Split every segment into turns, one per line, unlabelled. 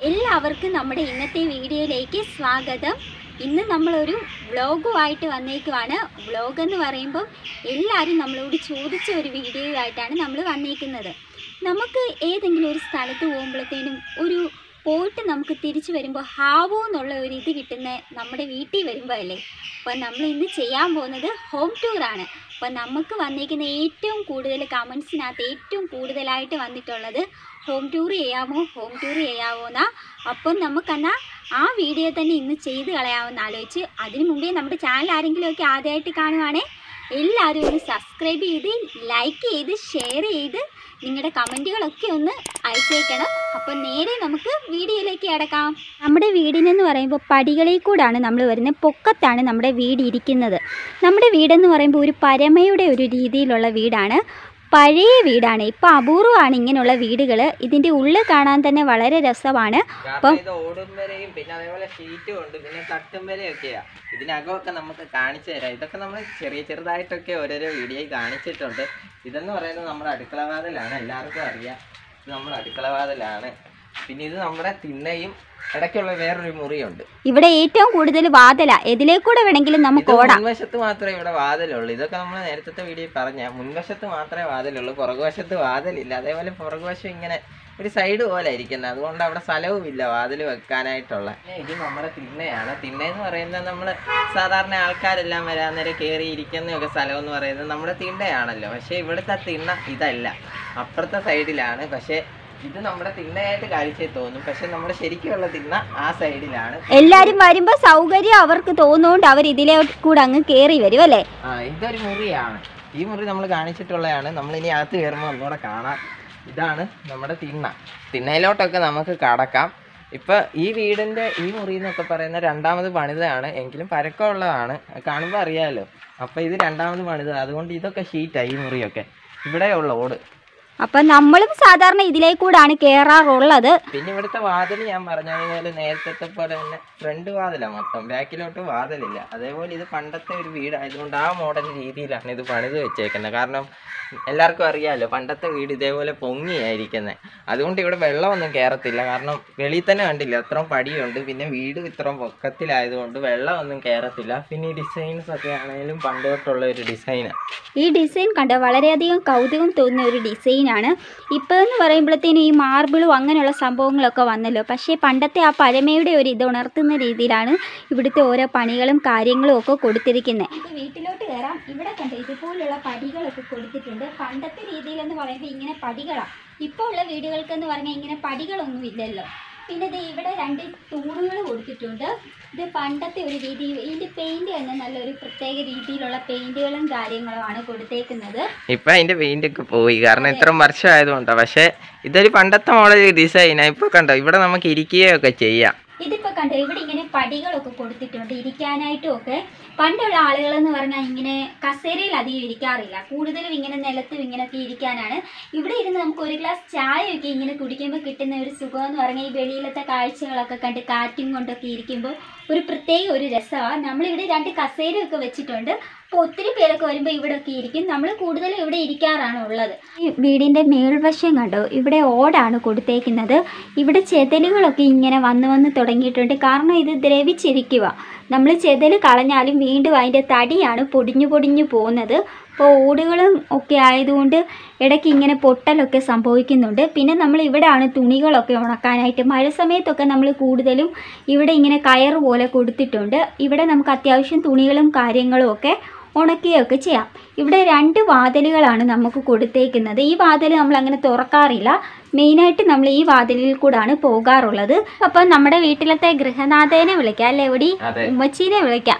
എല്ലാവർക്കും നമ്മുടെ ഇന്നത്തെ വീഡിയോയിലേക്ക് സ്വാഗതം. ഇന്ന് നമ്മളൊരു വ്ളോഗുമായിട്ട് വന്നേക്കുവാണ്. വ്ളോഗ് എന്ന് പറയുമ്പോൾ എല്ലാവരും നമ്മളോട് ചോദിച്ച ഒരു വീഡിയോ ആയിട്ടാണ് നമ്മൾ വന്നേക്കുന്നത്. നമുക്ക് ഏതെങ്കിലും ഒരു സ്ഥലത്ത് പോകുമ്പോഴത്തേനും പോയിട്ട് നമുക്ക് തിരിച്ചു വരുമ്പോൾ ഹാവോ എന്നുള്ള ഒരു ഇത് കിട്ടുന്ന നമ്മുടെ വീട്ടിൽ വരുമ്പോൾ അല്ലേ. അപ്പോൾ നമ്മൾ ഇന്ന് ചെയ്യാൻ പോകുന്നത് ഹോം ടൂറാണ്. അപ്പോൾ നമുക്ക് വന്നേക്കുന്ന ഏറ്റവും കൂടുതൽ കമൻസിനകത്ത് ഏറ്റവും കൂടുതലായിട്ട് വന്നിട്ടുള്ളത് ഹോം ടൂർ ചെയ്യാമോ എന്നാ. അപ്പം നമുക്കെന്നാൽ ആ വീഡിയോ തന്നെ ഇന്ന് ചെയ്ത് കളയാമെന്ന് ആലോചിച്ച് അതിന് മുമ്പേ നമ്മുടെ ചാനൽ ആരെങ്കിലുമൊക്കെ ആദ്യമായിട്ട് കാണുവാണേ എല്ലാവരും ഒന്ന് സബ്സ്ക്രൈബ് ചെയ്ത് ലൈക്ക് ചെയ്ത് ഷെയർ ചെയ്ത് നിങ്ങളുടെ കമൻറ്റുകളൊക്കെ ഒന്ന് അയച്ചേക്കണം. അപ്പോൾ നേരെ നമുക്ക് വീഡിയോയിലേക്ക് കിടക്കാം. നമ്മുടെ വീടിനെന്ന് പറയുമ്പോൾ പടികളിൽ കൂടാണ് നമ്മൾ വരുന്നത്. പൊക്കത്താണ് നമ്മുടെ വീട് ഇരിക്കുന്നത്. നമ്മുടെ വീടെന്ന് പറയുമ്പോൾ ഒരു പരമയുടെ ഒരു രീതിയിലുള്ള വീടാണ്. പഴയ വീടാണ്. ഇപ്പം അപൂർവമാണ് ഇങ്ങനെയുള്ള വീടുകൾ. ഇതിൻ്റെ ഉള്ളിൽ കാണാൻ തന്നെ വളരെ രസമാണ്. അപ്പം
പിന്നെ അതേപോലെ ഷീറ്റും ഉണ്ട്, പിന്നെ തട്ടും വരെയൊക്കെയാണ്. ഇതിനകമൊക്കെ നമുക്ക് കാണിച്ചു തരാം. ഇതൊക്കെ നമ്മൾ ചെറുതായിട്ടൊക്കെ ഓരോരോ വീഡിയോയിൽ കാണിച്ചിട്ടുണ്ട്. ഇതെന്ന് പറയുന്നത് നമ്മുടെ അടുക്കള വാതിലാണ്, എല്ലാവർക്കും അറിയാം. ഇത് നമ്മുടെ അടുക്കള വാതിലാണ്. പിന്നെ ഇത് നമ്മുടെ തിണ്ണയും ഇടയ്ക്കുള്ള വേറൊരു മുറിയുണ്ട്.
ഇവിടെ ഏറ്റവും കൂടുതൽ വാതില, ഇതിലേക്കൂടെ വേണമെങ്കിലും നമുക്ക് ഓടാം.
മുൻവശത്ത് മാത്രമേ ഇവിടെ വാതിലുള്ളൂ. ഇതൊക്കെ നമ്മൾ നേരത്തെ വീഡിയോ പറഞ്ഞ മുൻവശത്ത് മാത്രമേ വാതിലുള്ളൂ, പുറകുവശത്ത് വാതിലില്ല. അതേപോലെ പുറകുവശം ഇങ്ങനെ ഒരു സൈഡ് പോലെ ഇരിക്കുന്നത്, അതുകൊണ്ട് അവിടെ സ്ഥലവും ഇല്ല വാതിൽ വെക്കാനായിട്ടുള്ള. ഇത് നമ്മുടെ തിണ്ണയാണ്. തിണ്ണയെന്ന് പറയുന്നത് നമ്മൾ സാധാരണ ആൾക്കാരെല്ലാം വരാൻ നേരം കയറി ഇരിക്കുന്നതൊക്കെ സ്ഥലം എന്ന് പറയുന്നത് നമ്മുടെ തിണ്ണയാണല്ലോ. പക്ഷേ ഇവിടുത്തെ തിണ്ണ ഇതല്ല, അപ്പുറത്തെ സൈഡിലാണ്. പക്ഷേ ഇത് നമ്മുടെ തിണ്ണയായിട്ട് കാഴ്ചയിൽ തോന്നും, പക്ഷെ നമ്മുടെ ശരിക്കുള്ള തിണ്ണ ആ സൈഡിലാണ്.
എല്ലാരും വരുമ്പോ സൗകര്യം അവർക്ക് തോന്നുകൊണ്ട് അവർ ഇതിലെ കൂടെ അങ്ങ് കേറി വരും അല്ലേ.
ഇതൊരു മുറിയാണ്. ഈ മുറി നമ്മൾ കാണിച്ചിട്ടുള്ളതാണ്. നമ്മൾ ഇനി അകത്ത് കയറുമ്പോൾ ഒന്നുകൂടെ കാണാം. ഇതാണ് നമ്മുടെ തിണ്ണ. തിണ്ണയിലോട്ടൊക്കെ നമുക്ക് കടക്കാം. ഇപ്പൊ ഈ വീടിന്റെ ഈ മുറി എന്നൊക്കെ പറയുന്ന രണ്ടാമത് പണിതാണ്, എങ്കിലും പരക്കമുള്ളതാണ്, കാണുമ്പോൾ അറിയാമല്ലോ. അപ്പൊ ഇത് രണ്ടാമത് പണിത്, അതുകൊണ്ട് ഇതൊക്കെ ഷീറ്റായി. ഈ മുറിയൊക്കെ ഇവിടെയുള്ള ഓട്.
അപ്പൊ നമ്മളും സാധാരണ ഇതിലേക്കൂടാണ് കേറാറുള്ളത്.
പിന്നെ ഇവിടുത്തെ വാതിൽ ഞാൻ പറഞ്ഞതുപോലെ നേരത്തെ പോലെ തന്നെ ഫ്രണ്ട് വാതിലാണ് മൊത്തം, ബാക്കിലോട്ട് വാതിലില്ല. അതേപോലെ ഇത് പണ്ടത്തെ ഒരു വീടായതുകൊണ്ട് ആ മോഡൽ രീതിയിലാണ് ഇത് പണിത് വെച്ചേക്കുന്നത്. കാരണം എല്ലാവർക്കും അറിയാമല്ലോ, പണ്ടത്തെ വീട് ഇതേപോലെ പൊങ്ങിയായിരിക്കുന്നത്. അതുകൊണ്ട് ഇവിടെ വെള്ളമൊന്നും കയറത്തില്ല. കാരണം വെളിയിൽ തന്നെ കണ്ടില്ല അത്രയും പടിയുണ്ട്. പിന്നെ വീട് ഇത്രയും പൊക്കത്തിലായതുകൊണ്ട് വെള്ളമൊന്നും കയറത്തില്ല. പിന്നെ ഈ ഡിസൈൻസ് ഒക്കെ ആണെങ്കിലും പണ്ട് തൊട്ടുള്ള ഒരു ഡിസൈനാണ്.
ഈ ഡിസൈൻ കണ്ട വളരെയധികം കൗതുകം തോന്നുന്ന ഒരു ഡിസൈനാണ്. ഇപ്പോൾ എന്ന് പറയുമ്പോഴത്തേനും ഈ മാർബിളും അങ്ങനെയുള്ള സംഭവങ്ങളൊക്കെ വന്നല്ലോ. പക്ഷേ പണ്ടത്തെ ആ പഴമയുടെ ഒരു ഇത് ഉണർത്തുന്ന രീതിയിലാണ് ഇവിടുത്തെ ഓരോ പണികളും കാര്യങ്ങളും ഒക്കെ കൊടുത്തിരിക്കുന്നത്. ഇപ്പോൾ വീട്ടിലോട്ട് കയറാം. ഇവിടെ കണ്ട ഇതുപോലുള്ള പടികളൊക്കെ കൊടുത്തിട്ടുണ്ട്. പണ്ടത്തെ രീതിയിലെന്ന് പറയുമ്പോൾ ഇങ്ങനെ പടികളാണ്. ഇപ്പോൾ ഉള്ള വീടുകൾക്കെന്ന് പറഞ്ഞാൽ ഇങ്ങനെ പടികളൊന്നും ഇല്ലല്ലോ. പിന്നെ ഇത് ഇവിടെ രണ്ട് തൂണുകൾ കൊടുത്തിട്ടുണ്ട്. ഇത് പണ്ടത്തെ ഒരു രീതി. ഇതിന്റെ പെയിന്റ് തന്നെ നല്ലൊരു പ്രത്യേക രീതിയിലുള്ള പെയിന്റുകളും കാര്യങ്ങളുമാണ് കൊടുത്തേക്കുന്നത്.
ഇപ്പൊ അതിന്റെ പെയിന്റ് ഒക്കെ പോയി, കാരണം ഇത്ര വർഷം ആയതുകൊണ്ടോ. പക്ഷെ ഇതൊരു പണ്ടത്തെ മോഡൽ ഡിസൈനാ. ഇപ്പൊ കണ്ടോ, ഇവിടെ നമുക്ക് ഇരിക്കുകയൊക്കെ ചെയ്യാം.
ഇതിപ്പോ കണ്ടോ, ഇവിടെ ഇങ്ങനെ പടികളൊക്കെ കൊടുത്തിട്ടുണ്ട് ഇരിക്കാനായിട്ടും ഒക്കെ. പണ്ടുള്ള ആളുകൾ എന്ന് പറഞ്ഞാൽ ഇങ്ങനെ കസേരയിൽ അധികം ഇരിക്കാറില്ല, കൂടുതലും ഇങ്ങനെ നിലത്തും ഇങ്ങനെയൊക്കെ ഇരിക്കാനാണ്. ഇവിടെ ഇരുന്ന് നമുക്ക് ഒരു ഗ്ലാസ് ചായയൊക്കെ ഇങ്ങനെ കുടിക്കുമ്പോൾ കിട്ടുന്ന ഒരു സുഖം എന്ന് പറഞ്ഞാൽ ഈ വെളിയിലത്തെ കാഴ്ചകളൊക്കെ കണ്ട് കാറ്റും കൊണ്ടൊക്കെ ഇരിക്കുമ്പോൾ ഒരു പ്രത്യേക ഒരു രസമാണ്. നമ്മളിവിടെ രണ്ട് കസേരയൊക്കെ വെച്ചിട്ടുണ്ട്. അപ്പോൾ ഒത്തിരി പേരൊക്കെ വരുമ്പോൾ ഇവിടെ ഒക്കെ ഇരിക്കും. നമ്മൾ കൂടുതലും ഇവിടെ ഇരിക്കാറാണ് ഉള്ളത്. ഈ വീടിൻ്റെ മേൽവശം കണ്ടോ, ഇവിടെ ഓടാണ് കൊടുത്തേക്കുന്നത്. ഇവിടെ ചെതലുകളൊക്കെ ഇങ്ങനെ വന്ന് തുടങ്ങിയിട്ടുണ്ട്. കാരണം ഇത് ദ്രവിച്ചിരിക്കുക. നമ്മൾ ചെതൽ കളഞ്ഞാലും വീണ്ടും അതിൻ്റെ തടിയാണ് പൊടിഞ്ഞു പോകുന്നത്. അപ്പോൾ ഓടുകളും ഒക്കെ ആയതുകൊണ്ട് ഇടയ്ക്ക് ഇങ്ങനെ പൊട്ടലൊക്കെ സംഭവിക്കുന്നുണ്ട്. പിന്നെ നമ്മൾ ഇവിടെയാണ് തുണികളൊക്കെ ഉണക്കാനായിട്ട്. മഴ സമയത്തൊക്കെ നമ്മൾ കൂടുതലും ഇവിടെ ഇങ്ങനെ കയറ് പോലെ കൊടുത്തിട്ടുണ്ട്. ഇവിടെ നമുക്ക് അത്യാവശ്യം തുണികളും കാര്യങ്ങളും ഒക്കെ ഉണക്കുകയൊക്കെ ചെയ്യാം. ഇവിടെ രണ്ട് വാതിലുകളാണ് നമുക്ക് കൊടുത്തേക്കുന്നത്. ഈ വാതിൽ നമ്മൾ അങ്ങനെ തുറക്കാറില്ല. മെയിനായിട്ട് നമ്മൾ ഈ വാതിലിൽ കൂടാണ് പോകാറുള്ളത്. അപ്പം നമ്മുടെ വീട്ടിലത്തെ ഗൃഹനാഥനെ വിളിക്കാം അല്ലേ, എവിടെ ഉമ്മച്ചീനെ വിളിക്കാം.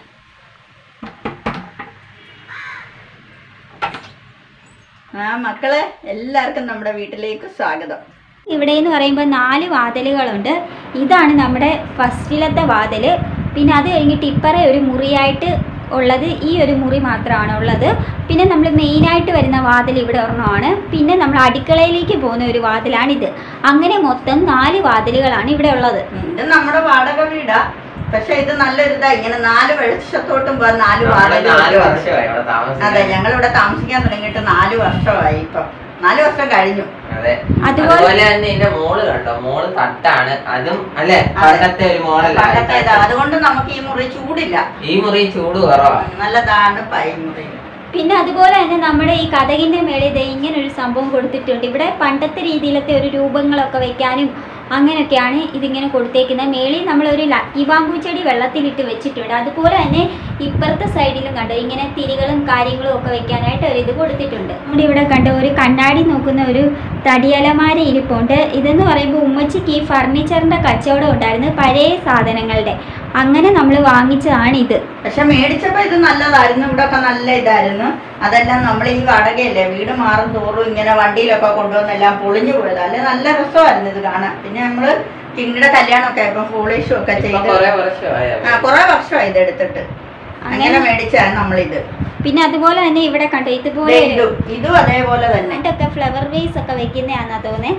മക്കളെ എല്ലാവർക്കും നമ്മുടെ വീട്ടിലേക്ക് സ്വാഗതം.
ഇവിടെ എന്ന് പറയുമ്പോൾ 4 വാതിലുകളുണ്ട്. ഇതാണ് നമ്മുടെ ഫസ്റ്റിലത്തെ വാതിൽ. പിന്നെ അത് കഴിഞ്ഞിട്ട് ഇപ്പറേ ഒരു മുറിയായിട്ട് ഉള്ളത് ഈ ഒരു മുറി മാത്രമാണ് ഉള്ളത്. പിന്നെ നമ്മൾ മെയിനായിട്ട് വരുന്ന വാതിൽ ഇവിടെ ഒരെണ്ണമാണ്. പിന്നെ നമ്മൾ അടുക്കളയിലേക്ക് പോകുന്ന ഒരു വാതിലാണിത്. അങ്ങനെ മൊത്തം 4 വാതിലുകളാണ് ഇവിടെ ഉള്ളത്.
ഇത് നമ്മുടെ വാടക വീടാ. പക്ഷെ ഇത് നല്ലൊരിതാ, ഇങ്ങനെ 4 വെളിച്ചത്തോട്ടും പോകാൻ 4 വാതിലുകൾ. അതെ, ഞങ്ങളിവിടെ താമസിക്കാൻ തുടങ്ങിയിട്ട് 4 വർഷമായി. ഇപ്പം 4 വർഷം കഴിഞ്ഞു.
അതെ, അതുപോലെ തന്നെ ഇതിന്റെ മോള് കണ്ടോ, മോള് തട്ടാണ്, അതും അല്ലെ പണ്ടത്തെ ഒരു മോഡൽ.
അതുകൊണ്ട് നമുക്ക് ഈ മുറി ചൂടില്ല,
ഈ മുറി ചൂട് കുറവാണ്,
നല്ല തണുപ്പായി മുറി.
പിന്നെ അതുപോലെ തന്നെ നമ്മുടെ ഈ കതകിന്റെ മേളിൽ ഇങ്ങനെ ഒരു സംഭവം കൊടുത്തിട്ടുണ്ട്. ഇവിടെ പണ്ടത്തെ രീതിയിലത്തെ ഒരു രൂപങ്ങളൊക്കെ വെക്കാനും അങ്ങനെയൊക്കെയാണ് ഇതിങ്ങനെ കൊടുത്തേക്കുന്നത്. മേളിൽ നമ്മളൊരു ഇവാമ്പൂ ചെടി വെള്ളത്തിലിട്ട് വെച്ചിട്ടുണ്ട്. അതുപോലെ തന്നെ ഇപ്പുറത്തെ സൈഡിലും കണ്ടോ ഇങ്ങനെ തിരികളും കാര്യങ്ങളും ഒക്കെ വെക്കാനായിട്ട് ഒരു ഇത് കൊടുത്തിട്ടുണ്ട്. നമ്മുടെ ഇവിടെ കണ്ടോ ഒരു കണ്ണാടി നോക്കുന്ന ഒരു തടിയലമാര ഇരിപ്പുണ്ട്. ഇതെന്ന് പറയുമ്പോൾ ഉമ്മച്ചിക്ക് ഈ ഫർണിച്ചറിന്റെ കച്ചവടം ഉണ്ടായിരുന്നു, പഴയ സാധനങ്ങളുടെ. അങ്ങനെ നമ്മൾ വാങ്ങിച്ചതാണിത്.
പക്ഷെ മേടിച്ചപ്പോ ഇത് നല്ലതായിരുന്നു, ഇവിടെ ഒക്കെ നല്ല ഇതായിരുന്നു. അതെല്ലാം നമ്മൾ ഈ വാടകയല്ലേ, വീട് മാറും തോറും ഇങ്ങനെ വണ്ടിയിലൊക്കെ കൊണ്ടുവന്നെല്ലാം പൊളിഞ്ഞു പോയത്. അല്ലെ നല്ല രസമായിരുന്നു ഇത് കാണാൻ. പിന്നെ നമ്മള് കിങ്ങിയുടെ കല്യാണമൊക്കെ ഇപ്പൊ പോളിഷും ഒക്കെ ചെയ്ത് കുറെ വർഷമായി ഇത് എടുത്തിട്ട് അങ്ങനെ മേടിച്ചാണ് നമ്മളിത്.
പിന്നെ അതുപോലെ തന്നെ ഇവിടെ കണ്ടോ ഇതുപോലെ
ഇതും അതേപോലെ തന്നെ
ഫ്ലവർ വേസ് ഒക്കെ വെക്കുന്നതാണെന്നാ തോന്നേ.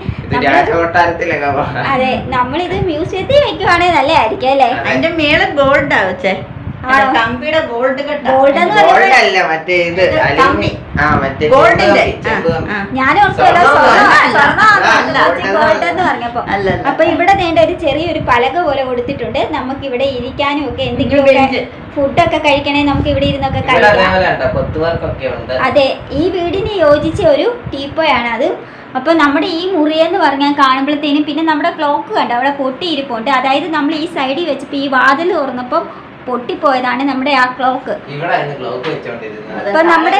അതെ, നമ്മളിത് മ്യൂസിയത്തിൽ വെക്കുവാണെങ്കിൽ നല്ലതായിരിക്കും അല്ലേ.
അതിന്റെ മേലെ ഗോൾഡാ വെച്ചേ, കമ്പിയുടെ ഗോൾഡ്
ഞാൻ ഗോൾഡ് എന്ന് പറഞ്ഞപ്പോ. അപ്പൊ ഇവിടെ നേണ്ട ഒരു ചെറിയൊരു പലക പോലെ കൊടുത്തിട്ടുണ്ട്. നമുക്ക് ഇവിടെ ഇരിക്കാനും ഒക്കെ എന്തെങ്കിലും ഫുഡൊക്കെ കഴിക്കണേ നമുക്ക് ഇവിടെ ഇരുന്നൊക്കെ കഴിക്കാം. അതെ, ഈ വീടിന് യോജിച്ച ഒരു ടീപ്പോയാണ് അത്. അപ്പൊ നമ്മുടെ ഈ മുറിയെന്ന് പറഞ്ഞാൽ കാണുമ്പോഴത്തേനും പിന്നെ നമ്മുടെ ക്ലോക്ക് കണ്ടോ അവിടെ പൊട്ടിയിരിപ്പുണ്ട്. അതായത് നമ്മൾ ഈ സൈഡിൽ വെച്ചപ്പോ ഈ വാതിൽ തുറന്നപ്പം പൊട്ടിപ്പോയതാണ് നമ്മുടെ ആ ക്ലോക്ക്. അപ്പൊ നമ്മുടെ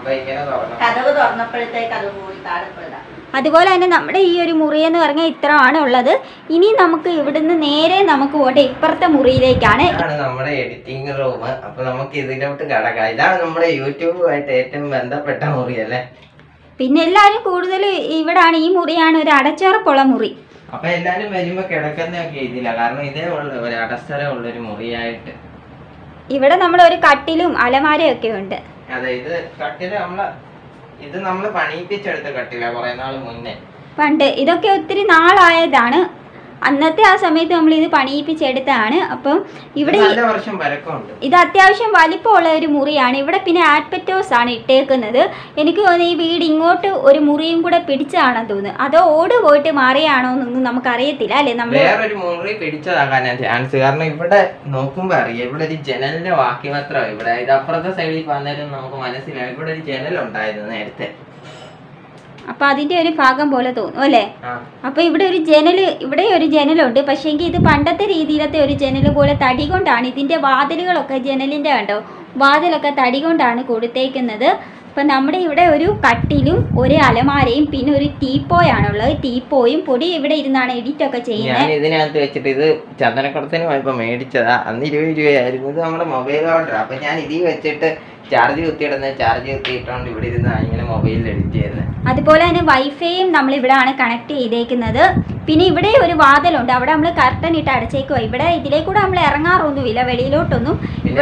അതുപോലെ തന്നെ നമ്മുടെ ഈ ഒരു മുറി എന്ന് പറഞ്ഞാൽ ഇത്ര ആണ് ഉള്ളത്. ഇനി നമുക്ക് ഇവിടുന്ന് നേരെ നമുക്ക് പോട്ടെ ഇപ്പുറത്തെ മുറിയിലേക്കാണ്.
നമ്മുടെ എഡിറ്റിംഗ് റൂം. അപ്പൊ നമുക്ക് ഇതിലോട്ട് കടക്കാം. ഇതാണ് നമ്മുടെ യൂട്യൂബുമായിട്ട് ഏറ്റവും ബന്ധപ്പെട്ട മുറി അല്ലേ.
പിന്നെ എല്ലാരും കൂടുതൽ ഇവിടാണ്, ഈ മുറിയാണ് ഒരു അടച്ചുറപ്പുള്ള മുറി.
അപ്പൊ എല്ലാരും വരുമ്പോ കിടക്കുന്നൊക്കെ ഇതില്ല, കാരണം ഇതേ ഉള്ള ഒരു അടസ്ഥലമുള്ള ഒരു മുറിയായിട്ട്.
ഇവിടെ നമ്മൾ ഒരു കട്ടിലും അലമാരയും ഒക്കെ ഉണ്ട്.
അതെ, ഇത് കട്ടില് ഇത് നമ്മള് പണിയിപ്പിച്ചെടുത്ത കട്ടില കുറെ നാൾ മുന്നേ.
പണ്ട് ഇതൊക്കെ ഒത്തിരി നാളായതാണ്. അന്നത്തെ ആ സമയത്ത് നമ്മൾ ഇത് പണിയിപ്പിച്ചെടുത്താണ്. അപ്പം ഇവിടെ ഇത് അത്യാവശ്യം വലിപ്പമുള്ള ഒരു മുറിയാണ്. ഇവിടെ പിന്നെ ആറ്റ്പെറ്റോസ് ആണ് ഇട്ടേക്കുന്നത്. എനിക്ക് തോന്നുന്നു ഈ വീട് ഇങ്ങോട്ട് ഒരു മുറിയും കൂടെ പിടിച്ചതാണെന്ന് തോന്നുന്നു. അതോ ഓട് പോയിട്ട് മാറിയാണോ എന്നൊന്നും നമുക്കറിയത്തില്ല അല്ലേ. നമ്മൾ
വേറൊരു മുറി പിടിച്ചതാകാനാ ചാൻസ്. കാരണം ഇവിടെ നോക്കുമ്പോ അറിയാം, ഇവിടെ ഒരു ജനലിന്റെ ബാക്കി മാത്രമാണ്. ഇവിടെ ഇത് അപ്പുറത്തെ സൈഡിൽ വന്നേരം നമുക്ക് മനസ്സിലാവും ഇവിടെ ഒരു ജനൽ ഉണ്ടായിരുന്നു നേരത്തെ.
അപ്പൊ അതിന്റെ ഒരു ഭാഗം പോലെ തോന്നും അല്ലേ. അപ്പൊ ഇവിടെ ഒരു ജനലുണ്ട്. പക്ഷേങ്കിൽ ഇത് പണ്ടത്തെ രീതിയിലത്തെ ഒരു ജനൽ പോലെ തടി കൊണ്ടാണ് ഇതിന്റെ വാതിലുകളൊക്കെ, ജനലിന്റെ കണ്ടോ വാതിലൊക്കെ തടി കൊണ്ടാണ് കൊടുത്തേക്കുന്നത്. അപ്പൊ നമ്മുടെ ഇവിടെ ഒരു കട്ടിലും ഒരു അലമാരയും പിന്നെ ഒരു ടീപ്പോയാണുള്ളത്. ടീപ്പോയും പൊടി ഇവിടെ ഇരുന്നാണ് എഡിറ്റ് ഒക്കെ ചെയ്യുന്നത്.
ഞാൻ ഇതിനകത്ത് വെച്ചിട്ട് ഇത് ചന്ദനക്കുടത്തിന് പോയപ്പോ മേടിച്ചതാ. അന്ന് 20 രൂപയായിരുന്നു. ഇത് നമ്മുടെ മൊബൈൽ ഓർഡർ. അപ്പൊ ഞാൻ ഇതിൽ വെച്ചിട്ട് ചാർജ് കുത്തിയിട്ടോണ്ട് ഇവിടെ ഇരുന്ന് ഇങ്ങനെ മൊബൈലിൽ എഡിറ്റ് ചെയ്യുന്നത്.
അതുപോലെ തന്നെ വൈഫൈയും നമ്മൾ ഇവിടെ ആണ് കണക്ട് ചെയ്തേക്കുന്നത്. പിന്നെ ഇവിടെ ഒരു വാതിലുണ്ട്, അവിടെ നമ്മൾ കർട്ടൻ ഇട്ട് അടച്ചേക്കുവാ. ഇവിടെ ഇതിലേക്കൂടെ നമ്മൾ ഇറങ്ങാറൊന്നുമില്ല വെളിയിലോട്ടൊന്നും.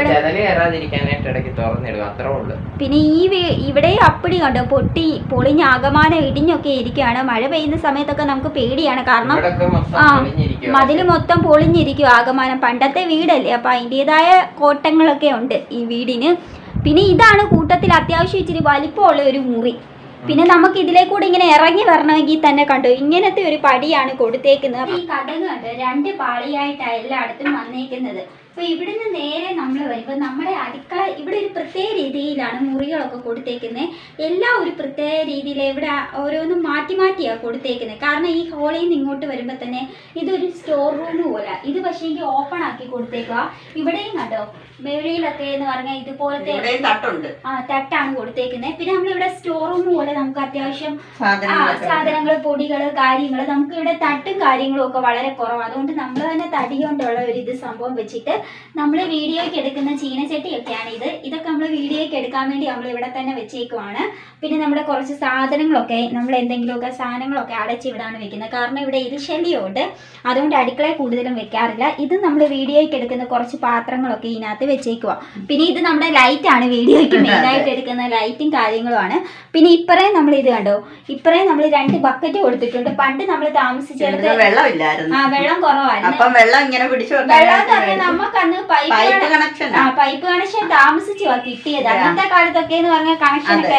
പിന്നെ ഇവിടെ അപ്പടി കണ്ടോ പൊളിഞ്ഞ ആകമാനം ഇടിഞ്ഞൊക്കെ ഇരിക്കുകയാണ്. മഴ പെയ്യുന്ന സമയത്തൊക്കെ നമുക്ക് പേടിയാണ്, കാരണം മതില് മൊത്തം പൊളിഞ്ഞിരിക്കും ആകമാനം. പണ്ടത്തെ വീടല്ലേ, അപ്പൊ അതിൻ്റെതായ കോട്ടങ്ങളൊക്കെ ഉണ്ട് ഈ വീടിന്. പിന്നെ ഇതാണ് കൂട്ടത്തിൽ അത്യാവശ്യം ഇച്ചിരി വലിപ്പമുള്ള ഒരു മുറി. പിന്നെ നമുക്ക് ഇതിലേക്കൂടെ ഇങ്ങനെ ഇറങ്ങി വരണമെങ്കിൽ തന്നെ കണ്ടോ ഇങ്ങനത്തെ ഒരു പടിയാണ് കൊടുത്തേക്കുന്നത്. ഈ കതക് കണ്ടോ 2 പാളിയായിട്ടാണ് എല്ലായിടത്തും വന്നേക്കുന്നത്. അപ്പൊ ഇവിടുന്ന് നേരെ നമ്മൾ വരുമ്പോൾ നമ്മുടെ അടുക്കള ഇവിടെ ഒരു പ്രത്യേക രീതിയിലാണ് മുറികളൊക്കെ കൊടുത്തേക്കുന്നത്. എല്ലാം ഒരു പ്രത്യേക രീതിയിൽ ഇവിടെ ഓരോന്നും മാറ്റിയാണ് കൊടുത്തേക്കുന്നത്. കാരണം ഈ ഹോളിൽ നിന്ന് ഇങ്ങോട്ട് വരുമ്പോൾ തന്നെ ഇതൊരു സ്റ്റോർ റൂം പോലെ. ഇത് പക്ഷേ എനിക്ക് ഓപ്പൺ ആക്കി കൊടുത്തേക്കുക. ഇവിടെയും കണ്ടോ വെളിയിലൊക്കെ എന്ന് പറഞ്ഞാൽ ഇതുപോലത്തെ തട്ടാണ് കൊടുത്തേക്കുന്നത്. പിന്നെ നമ്മളിവിടെ സ്റ്റോർ റൂം പോലെ നമുക്ക് അത്യാവശ്യം സാധനങ്ങൾ, പൊടികൾ, കാര്യങ്ങൾ നമുക്ക് ഇവിടെ തട്ടും കാര്യങ്ങളും ഒക്കെ വളരെ കുറവാണ്. അതുകൊണ്ട് നമ്മൾ തന്നെ തടി കൊണ്ടുള്ള ഒരു ഇത് സംഭവം വെച്ചിട്ട് നമ്മൾ വീഡിയോയ്ക്ക് എടുക്കുന്ന ചീനച്ചട്ടിയൊക്കെയാണ് ഇത്. ഇതൊക്കെ നമ്മൾ വീഡിയോയ്ക്ക് എടുക്കാൻ വേണ്ടി നമ്മൾ ഇവിടെ തന്നെ വെച്ചേക്കുവാണ്. പിന്നെ നമ്മുടെ കുറച്ച് സാധനങ്ങളൊക്കെ നമ്മൾ എന്തെങ്കിലുമൊക്കെ സാധനങ്ങളൊക്കെ അടച്ചിവിടാണ് വെക്കുന്നത്. കാരണം ഇവിടെ ഇരുശല്യമുണ്ട്, അതുകൊണ്ട് അടുക്കളയിൽ കൂടുതലും വെക്കാറില്ല. ഇത് നമ്മൾ വീഡിയോയ്ക്ക് എടുക്കുന്ന കുറച്ച് പാത്രങ്ങളൊക്കെ ഇതിനകത്ത് വെച്ചേക്കുക. പിന്നെ ഇത് നമ്മുടെ ലൈറ്റാണ്, വീഡിയോയ്ക്ക് മെയിനായിട്ട് എടുക്കുന്ന ലൈറ്റും കാര്യങ്ങളുമാണ്. പിന്നെ ഇപ്പറേ നമ്മൾ ഇത് കണ്ടോ, ഇപ്പറേ നമ്മൾ 2 ബക്കറ്റ് കൊടുത്തിട്ടുണ്ട്. പണ്ട് നമ്മൾ താമസിച്ചെടുത്ത് വെള്ളം കുറവായിരുന്നു. വെള്ളം നമുക്ക് അന്ന് പൈപ്പ് കണക്ഷൻ താമസിച്ചു കിട്ടിയത്. അന്നത്തെ കാലത്തൊക്കെ എന്ന് പറഞ്ഞ കണക്ഷനൊക്കെ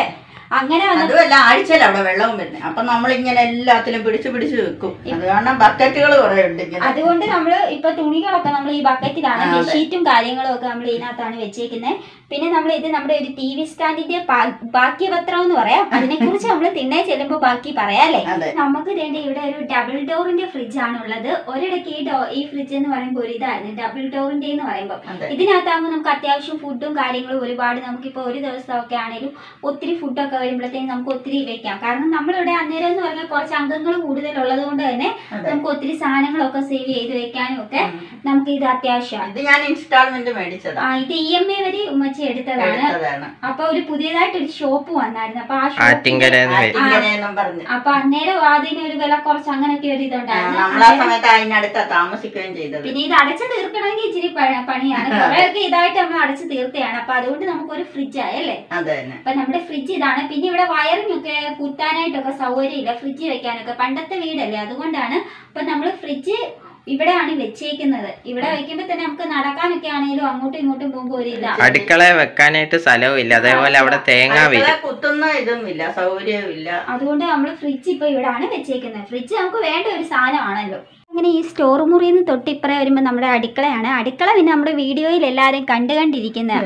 അങ്ങനെ
അതുമല്ല ആഴ്ചയിൽ അവിടെ വെള്ളവും വരുന്നത്. അപ്പൊ നമ്മളിങ്ങനെ എല്ലാത്തിലും പിടിച്ചു വെക്കും. അത് കാരണം ബക്കറ്റുകൾ കുറെ ഉണ്ട്.
അതുകൊണ്ട് നമ്മള് ഇപ്പൊ തുണികളൊക്കെ നമ്മൾ ഈ ബക്കറ്റിലാണ്, ബെഡ്ഷീറ്റും കാര്യങ്ങളും ഒക്കെ നമ്മൾ ഇതിനകത്താണ് വെച്ചേക്കുന്നത്. പിന്നെ നമ്മൾ ഇത് നമ്മുടെ ഒരു ടി വി സ്റ്റാൻഡിന്റെ ബാക്കിപത്രം എന്ന് പറയാം. അതിനെ കുറിച്ച് നമ്മൾ തിണ്ണെ ചെല്ലുമ്പോ ബാക്കി പറയാല്ലേ. നമുക്ക് വേണ്ടി ഇവിടെ ഒരു ഡബിൾ ഡോറിന്റെ ഫ്രിഡ്ജ് ആണ് ഉള്ളത്. ഒരിടയ്ക്ക് ഈ ഫ്രിഡ്ജ് എന്ന് പറയുമ്പോൾ ഒരു ഇതായിരുന്നു ഡബിൾ ഡോറിന്റെ എന്ന് പറയുമ്പോൾ. ഇതിനകത്താകുമ്പോൾ നമുക്ക് അത്യാവശ്യം ഫുഡും കാര്യങ്ങളും ഒരുപാട്, നമുക്കിപ്പോ ഒരു ദിവസമൊക്കെ ആണെങ്കിലും ഒത്തിരി ഫുഡൊക്കെ വരുമ്പോഴത്തേക്കും നമുക്ക് ഒത്തിരി വെക്കാം. കാരണം നമ്മളിവിടെ അന്നേരം എന്ന് പറഞ്ഞാൽ കുറച്ച് അംഗങ്ങൾ കൂടുതലുള്ളത് കൊണ്ട് തന്നെ നമുക്ക് ഒത്തിരി സാധനങ്ങളൊക്കെ സേവ് ചെയ്ത് വെക്കാനും ഒക്കെ നമുക്ക് ഇത് അത്യാവശ്യമാണ്.
ഇത് ഞാൻ ഇൻസ്റ്റാൾമെന്റ് മേടിച്ചത്.
ഇത് EMI വരെ ഉമ്മച്ചി എടുത്തതാണ്. അപ്പൊ ഒരു പുതിയതായിട്ടൊരു ഷോപ്പ് വന്നായിരുന്നു. അപ്പൊ ആ ഷോപ്പ് അപ്പൊ അന്നേരം അതിനൊരു വില കുറച്ച് അങ്ങനെയൊക്കെ ഒരു ഇതുണ്ടായിരുന്നു. പിന്നെ ഇത് അടച്ചു തീർക്കണമെങ്കിൽ ഇച്ചിരി പണിയാണ്. കുറെയൊക്കെ ഇതായിട്ട് നമ്മൾ അടച്ചു തീർത്തയാണ്. അപ്പൊ അതുകൊണ്ട് നമുക്കൊരു ഫ്രിഡ്ജ് ആയല്ലേ. അപ്പൊ നമ്മുടെ ഫ്രിഡ്ജ് ഇതാണ്. പിന്നെ ഇവിടെ വയറിംഗ് ഒക്കെ കുത്താനായിട്ടൊക്കെ സൗകര്യമില്ല, ഫ്രിഡ്ജ് വെക്കാനൊക്കെ. പണ്ടത്തെ വീടല്ലേ, അതുകൊണ്ടാണ്. അപ്പൊ നമ്മള് ഫ്രിഡ്ജ് ഇവിടെയാണ് വെച്ചേക്കുന്നത്. ഇവിടെ വെക്കുമ്പോ തന്നെ നമുക്ക് നടക്കാനൊക്കെ ആണെങ്കിലും അങ്ങോട്ടും ഇങ്ങോട്ടും പോകുമ്പോ ഒരു ഇതാ.
അടുക്കള വെക്കാനായിട്ട് സ്ഥലവും ഇല്ല, അതേപോലെ അവിടെ തേങ്ങ
കുത്തുന്ന ഇതും ഇല്ല, സൗകര്യവും ഇല്ല.
അതുകൊണ്ട് നമ്മള് ഫ്രിഡ്ജ് ഇപ്പൊ ഇവിടെയാണ് വെച്ചേക്കുന്നത്. ഫ്രിഡ്ജ് നമുക്ക് വേണ്ട ഒരു സാധനമാണല്ലോ. അങ്ങനെ ഈ സ്റ്റോർ മുറിയിൽ നിന്ന് തൊട്ടിപ്പറ വരുമ്പോൾ നമ്മുടെ അടുക്കളയാണ്. അടുക്കള പിന്നെ നമ്മുടെ വീഡിയോയിൽ എല്ലാവരും കണ്ടിരിക്കുന്നത്.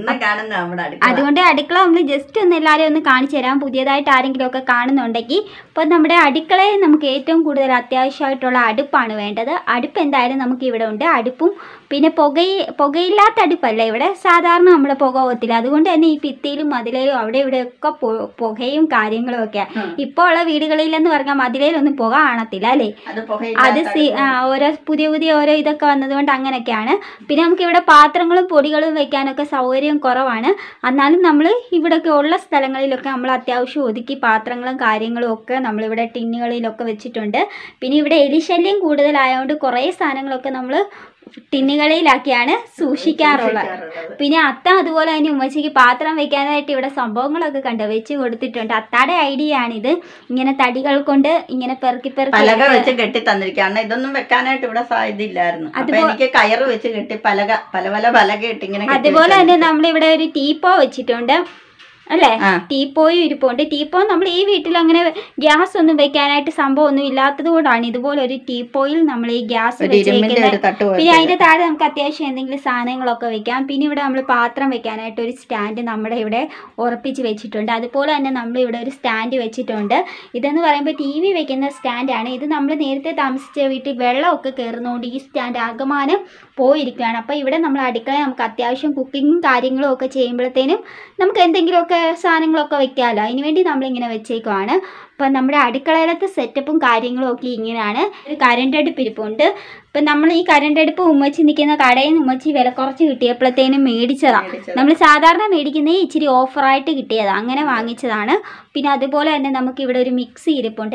അതുകൊണ്ട് അടുക്കള നമ്മൾ ജസ്റ്റ് ഒന്ന് എല്ലാവരും ഒന്ന് കാണിച്ചു തരാം, പുതിയതായിട്ട് ആരെങ്കിലും ഒക്കെ കാണുന്നുണ്ടെങ്കിൽ. അപ്പോൾ നമ്മുടെ അടുക്കളയിൽ നമുക്ക് ഏറ്റവും കൂടുതൽ അത്യാവശ്യമായിട്ടുള്ള അടുപ്പാണ് വേണ്ടത്. അടുപ്പ് എന്തായാലും നമുക്ക് ഇവിടെ ഉണ്ട്. അടുപ്പും പിന്നെ പുകയില്ലാത്ത അടുപ്പല്ല ഇവിടെ, സാധാരണ നമ്മുടെ പുക പോകത്തില്ല. അതുകൊണ്ട് തന്നെ ഈ ഭിത്തിയിലും മതിലേലും അവിടെ ഇവിടെയൊക്കെ പുകയും കാര്യങ്ങളും ഒക്കെ. ഇപ്പോൾ ഉള്ള വീടുകളിലെന്ന് പറഞ്ഞാൽ മതിലേലൊന്നും പുക കാണത്തില്ല അല്ലേ. അത് ഓരോ പുതിയ ഓരോ ഇതൊക്കെ വന്നതുകൊണ്ട് അങ്ങനെയൊക്കെയാണ്. പിന്നെ നമുക്ക് ഇവിടെ പാത്രങ്ങളും പൊടികളും വെക്കാനൊക്കെ സൗകര്യം കുറവാണ്. എന്നാലും നമ്മൾ ഇവിടെയൊക്കെ ഉള്ള സ്ഥലങ്ങളിലൊക്കെ നമ്മൾ അത്യാവശ്യം ഒതുക്കി പാത്രങ്ങളും കാര്യങ്ങളും ഒക്കെ നമ്മളിവിടെ ടിന്നുകളിലൊക്കെ വെച്ചിട്ടുണ്ട്. പിന്നെ ഇവിടെ എലിശല്യം കൂടുതലായതുകൊണ്ട് കുറേ സാധനങ്ങളൊക്കെ നമ്മൾ ടിന്നുകളിലാക്കിയാണ് സൂക്ഷിക്കാറുള്ളത്. പിന്നെ അത്ത അതുപോലെ തന്നെ ഉമ്മച്ചിക്ക് പാത്രം വെക്കാനായിട്ട് ഇവിടെ സംഭവങ്ങളൊക്കെ വെച്ച് കൊടുത്തിട്ടുണ്ട്. അത്താടെ ഐഡിയ ആണിത്. ഇങ്ങനെ തടികൾ കൊണ്ട് ഇങ്ങനെ പെറുക്കി
വെച്ച് കെട്ടി തന്നിരിക്കുകയാണ്. ഇതൊന്നും വെക്കാനായിട്ട് ഇവിടെ സാധ്യതയില്ലായിരുന്നു. എനിക്ക് കയറ് വെച്ച് കെട്ടി പല പലക ഇട്ട് ഇങ്ങനെ.
അതുപോലെ തന്നെ നമ്മളിവിടെ ഒരു ടീപ്പോ വെച്ചിട്ടുണ്ട് അല്ലേ. ടീപ്പോയും ഇരിപ്പുണ്ട്. ടീപ്പോ നമ്മൾ ഈ വീട്ടിൽ അങ്ങനെ ഗ്യാസ് ഒന്നും വെക്കാനായിട്ട് സംഭവം ഒന്നും ഇല്ലാത്തത് കൊണ്ടാണ് ഇതുപോലെ ഒരു ടീപ്പോയിൽ നമ്മൾ ഈ ഗ്യാസ് വെച്ചേക്കുന്നത്. പിന്നെ അതിന്റെ താഴെ നമുക്ക് അത്യാവശ്യം എന്തെങ്കിലും സാധനങ്ങളൊക്കെ വെക്കാം. പിന്നെ ഇവിടെ നമ്മൾ പാത്രം വെക്കാനായിട്ട് ഒരു സ്റ്റാൻഡ് നമ്മുടെ ഇവിടെ ഉറപ്പിച്ച് വെച്ചിട്ടുണ്ട്. അതുപോലെ തന്നെ നമ്മൾ ഇവിടെ ഒരു സ്റ്റാൻഡ് വെച്ചിട്ടുണ്ട്. ഇതെന്ന് പറയുമ്പോൾ TV വെക്കുന്ന സ്റ്റാൻഡാണ്. ഇത് നമ്മൾ നേരത്തെ താമസിച്ച വീട്ടിൽ വെള്ളമൊക്കെ കയറുന്നതുകൊണ്ട് ഈ സ്റ്റാൻഡ് ആകമാനം പോയിരിക്കുകയാണ്. അപ്പോൾ ഇവിടെ നമ്മൾ അടുക്കള നമുക്ക് അത്യാവശ്യം കുക്കിങ്ങും കാര്യങ്ങളും ഒക്കെ ചെയ്യുമ്പോഴത്തേനും നമുക്ക് എന്തെങ്കിലുമൊക്കെ സാധനങ്ങളൊക്കെ വെക്കാമല്ലോ, അതിനുവേണ്ടി നമ്മളിങ്ങനെ വെച്ചേക്കുവാണ്. അപ്പം നമ്മുടെ അടുക്കളയിലത്തെ സെറ്റപ്പും കാര്യങ്ങളും ഒക്കെ ഇങ്ങനെയാണ്. ഒരു കറണ്ട് അടുപ്പ് ഇരിപ്പുണ്ട്. ഇപ്പം നമ്മൾ ഈ കറണ്ട് അടുപ്പ് ഉമ്മച്ചി നിൽക്കുന്ന കടയിൽ നിന്ന് ഉമ്മച്ചി വില കുറച്ച് കിട്ടിയപ്പോഴത്തേനും മേടിച്ചതാണ്. നമ്മൾ സാധാരണ മേടിക്കുന്നത് ഇച്ചിരി ഓഫറായിട്ട് കിട്ടിയതാണ്, അങ്ങനെ വാങ്ങിച്ചതാണ്. പിന്നെ അതുപോലെ തന്നെ നമുക്ക് ഇവിടെ ഒരു മിക്സി ഇരിപ്പുണ്ട്.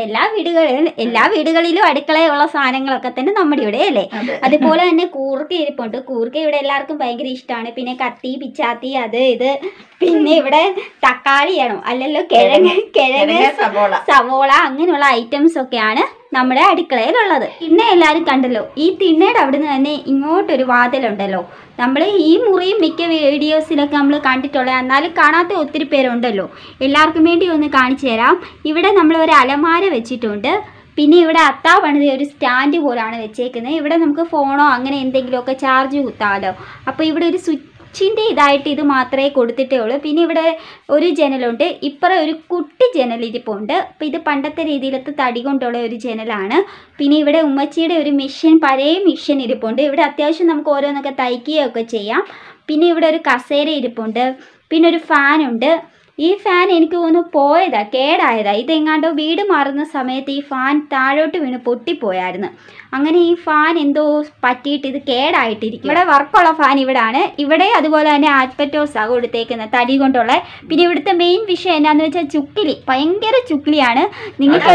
എല്ലാ വീടുകളിലും അടുക്കളയിലുള്ള സാധനങ്ങളൊക്കെ തന്നെ നമ്മുടെ ഇവിടെ അല്ലേ. അതുപോലെ തന്നെ കൂർക്ക ഇരിപ്പുണ്ട്. കൂർക്ക ഇവിടെ എല്ലാവർക്കും ഭയങ്കര ഇഷ്ടമാണ്. പിന്നെ കത്തി പിച്ചാത്തി അത് ഇത്. പിന്നെ ഇവിടെ തക്കാളിയാണോ അല്ലല്ലോ കിഴങ്ങ് സവോള അങ്ങനെയുള്ള ഐറ്റംസ് ഒക്കെയാണ് നമ്മുടെ അടുക്കളയിലുള്ളത്. തിണ്ണ എല്ലാവരും കണ്ടല്ലോ. ഈ തിണ്ണയുടെ അവിടെ നിന്ന് തന്നെ ഇങ്ങോട്ടൊരു വാതിലുണ്ടല്ലോ. നമ്മൾ ഈ മുറിയും മിക്ക വീഡിയോസിലൊക്കെ നമ്മൾ കണ്ടിട്ടുള്ളത്, എന്നാലും കാണാത്ത ഒത്തിരി പേരുണ്ടല്ലോ. എല്ലാവർക്കും വേണ്ടി ഒന്ന് കാണിച്ചു തരാം. ഇവിടെ നമ്മൾ ഒരു അലമാര വെച്ചിട്ടുണ്ട്. പിന്നെ ഇവിടെ അത്താ പണിത ഒരു സ്റ്റാൻഡ് പോലാണ് വെച്ചേക്കുന്നത്. ഇവിടെ നമുക്ക് ഫോണോ അങ്ങനെ എന്തെങ്കിലുമൊക്കെ ചാർജ് കുത്താമല്ലോ. അപ്പോൾ ഇവിടെ ഒരു സ്വിച്ചിൻ്റെ ഇതായിട്ട് ഇത് മാത്രമേ കൊടുത്തിട്ടേ ഉള്ളൂ. പിന്നെ ഇവിടെ ഒരു ജനലുണ്ട്. ഇപ്പുറം ഒരു കുട്ടി ജനലിരിപ്പുണ്ട്. അപ്പോൾ ഇത് പണ്ടത്തെ രീതിയിലത്തെ തടി കൊണ്ടുള്ള ഒരു ജനലാണ്. പിന്നെ ഇവിടെ ഉമ്മച്ചിയുടെ ഒരു പഴയ മെഷീൻ ഇരിപ്പുണ്ട്. ഇവിടെ അത്യാവശ്യം നമുക്ക് ഓരോന്നൊക്കെ തയ്ക്കുകയൊക്കെ ചെയ്യാം. പിന്നെ ഇവിടെ ഒരു കസേര ഇരിപ്പുണ്ട്. പിന്നെ ഒരു ഫാനുണ്ട്. ഈ ഫാൻ എനിക്ക് തോന്നുന്നു കേടായതാ. ഇതെങ്ങാണ്ടോ വീട് മാറുന്ന സമയത്ത് ഈ ഫാൻ താഴോട്ട് വീണ് പൊട്ടിപ്പോയായിരുന്നു. അങ്ങനെ ഈ ഫാൻ എന്തോ പറ്റിയിട്ട് ഇത് കേടായിട്ടിരിക്കും. ഇവിടെ വർക്കുള്ള ഫാൻ ഇവിടാണ്. ഇവിടെ അതുപോലെ തന്നെ ആസ്പെറ്റോസാണ് കൊടുത്തേക്കുന്നത്, തടി കൊണ്ടുള്ള. പിന്നെ ഇവിടുത്തെ മെയിൻ വിഷയം എന്നാന്ന് വെച്ചാൽ ചുക്കിലി, ഭയങ്കര ചുക്കിലിയാണ്. നിങ്ങൾക്ക്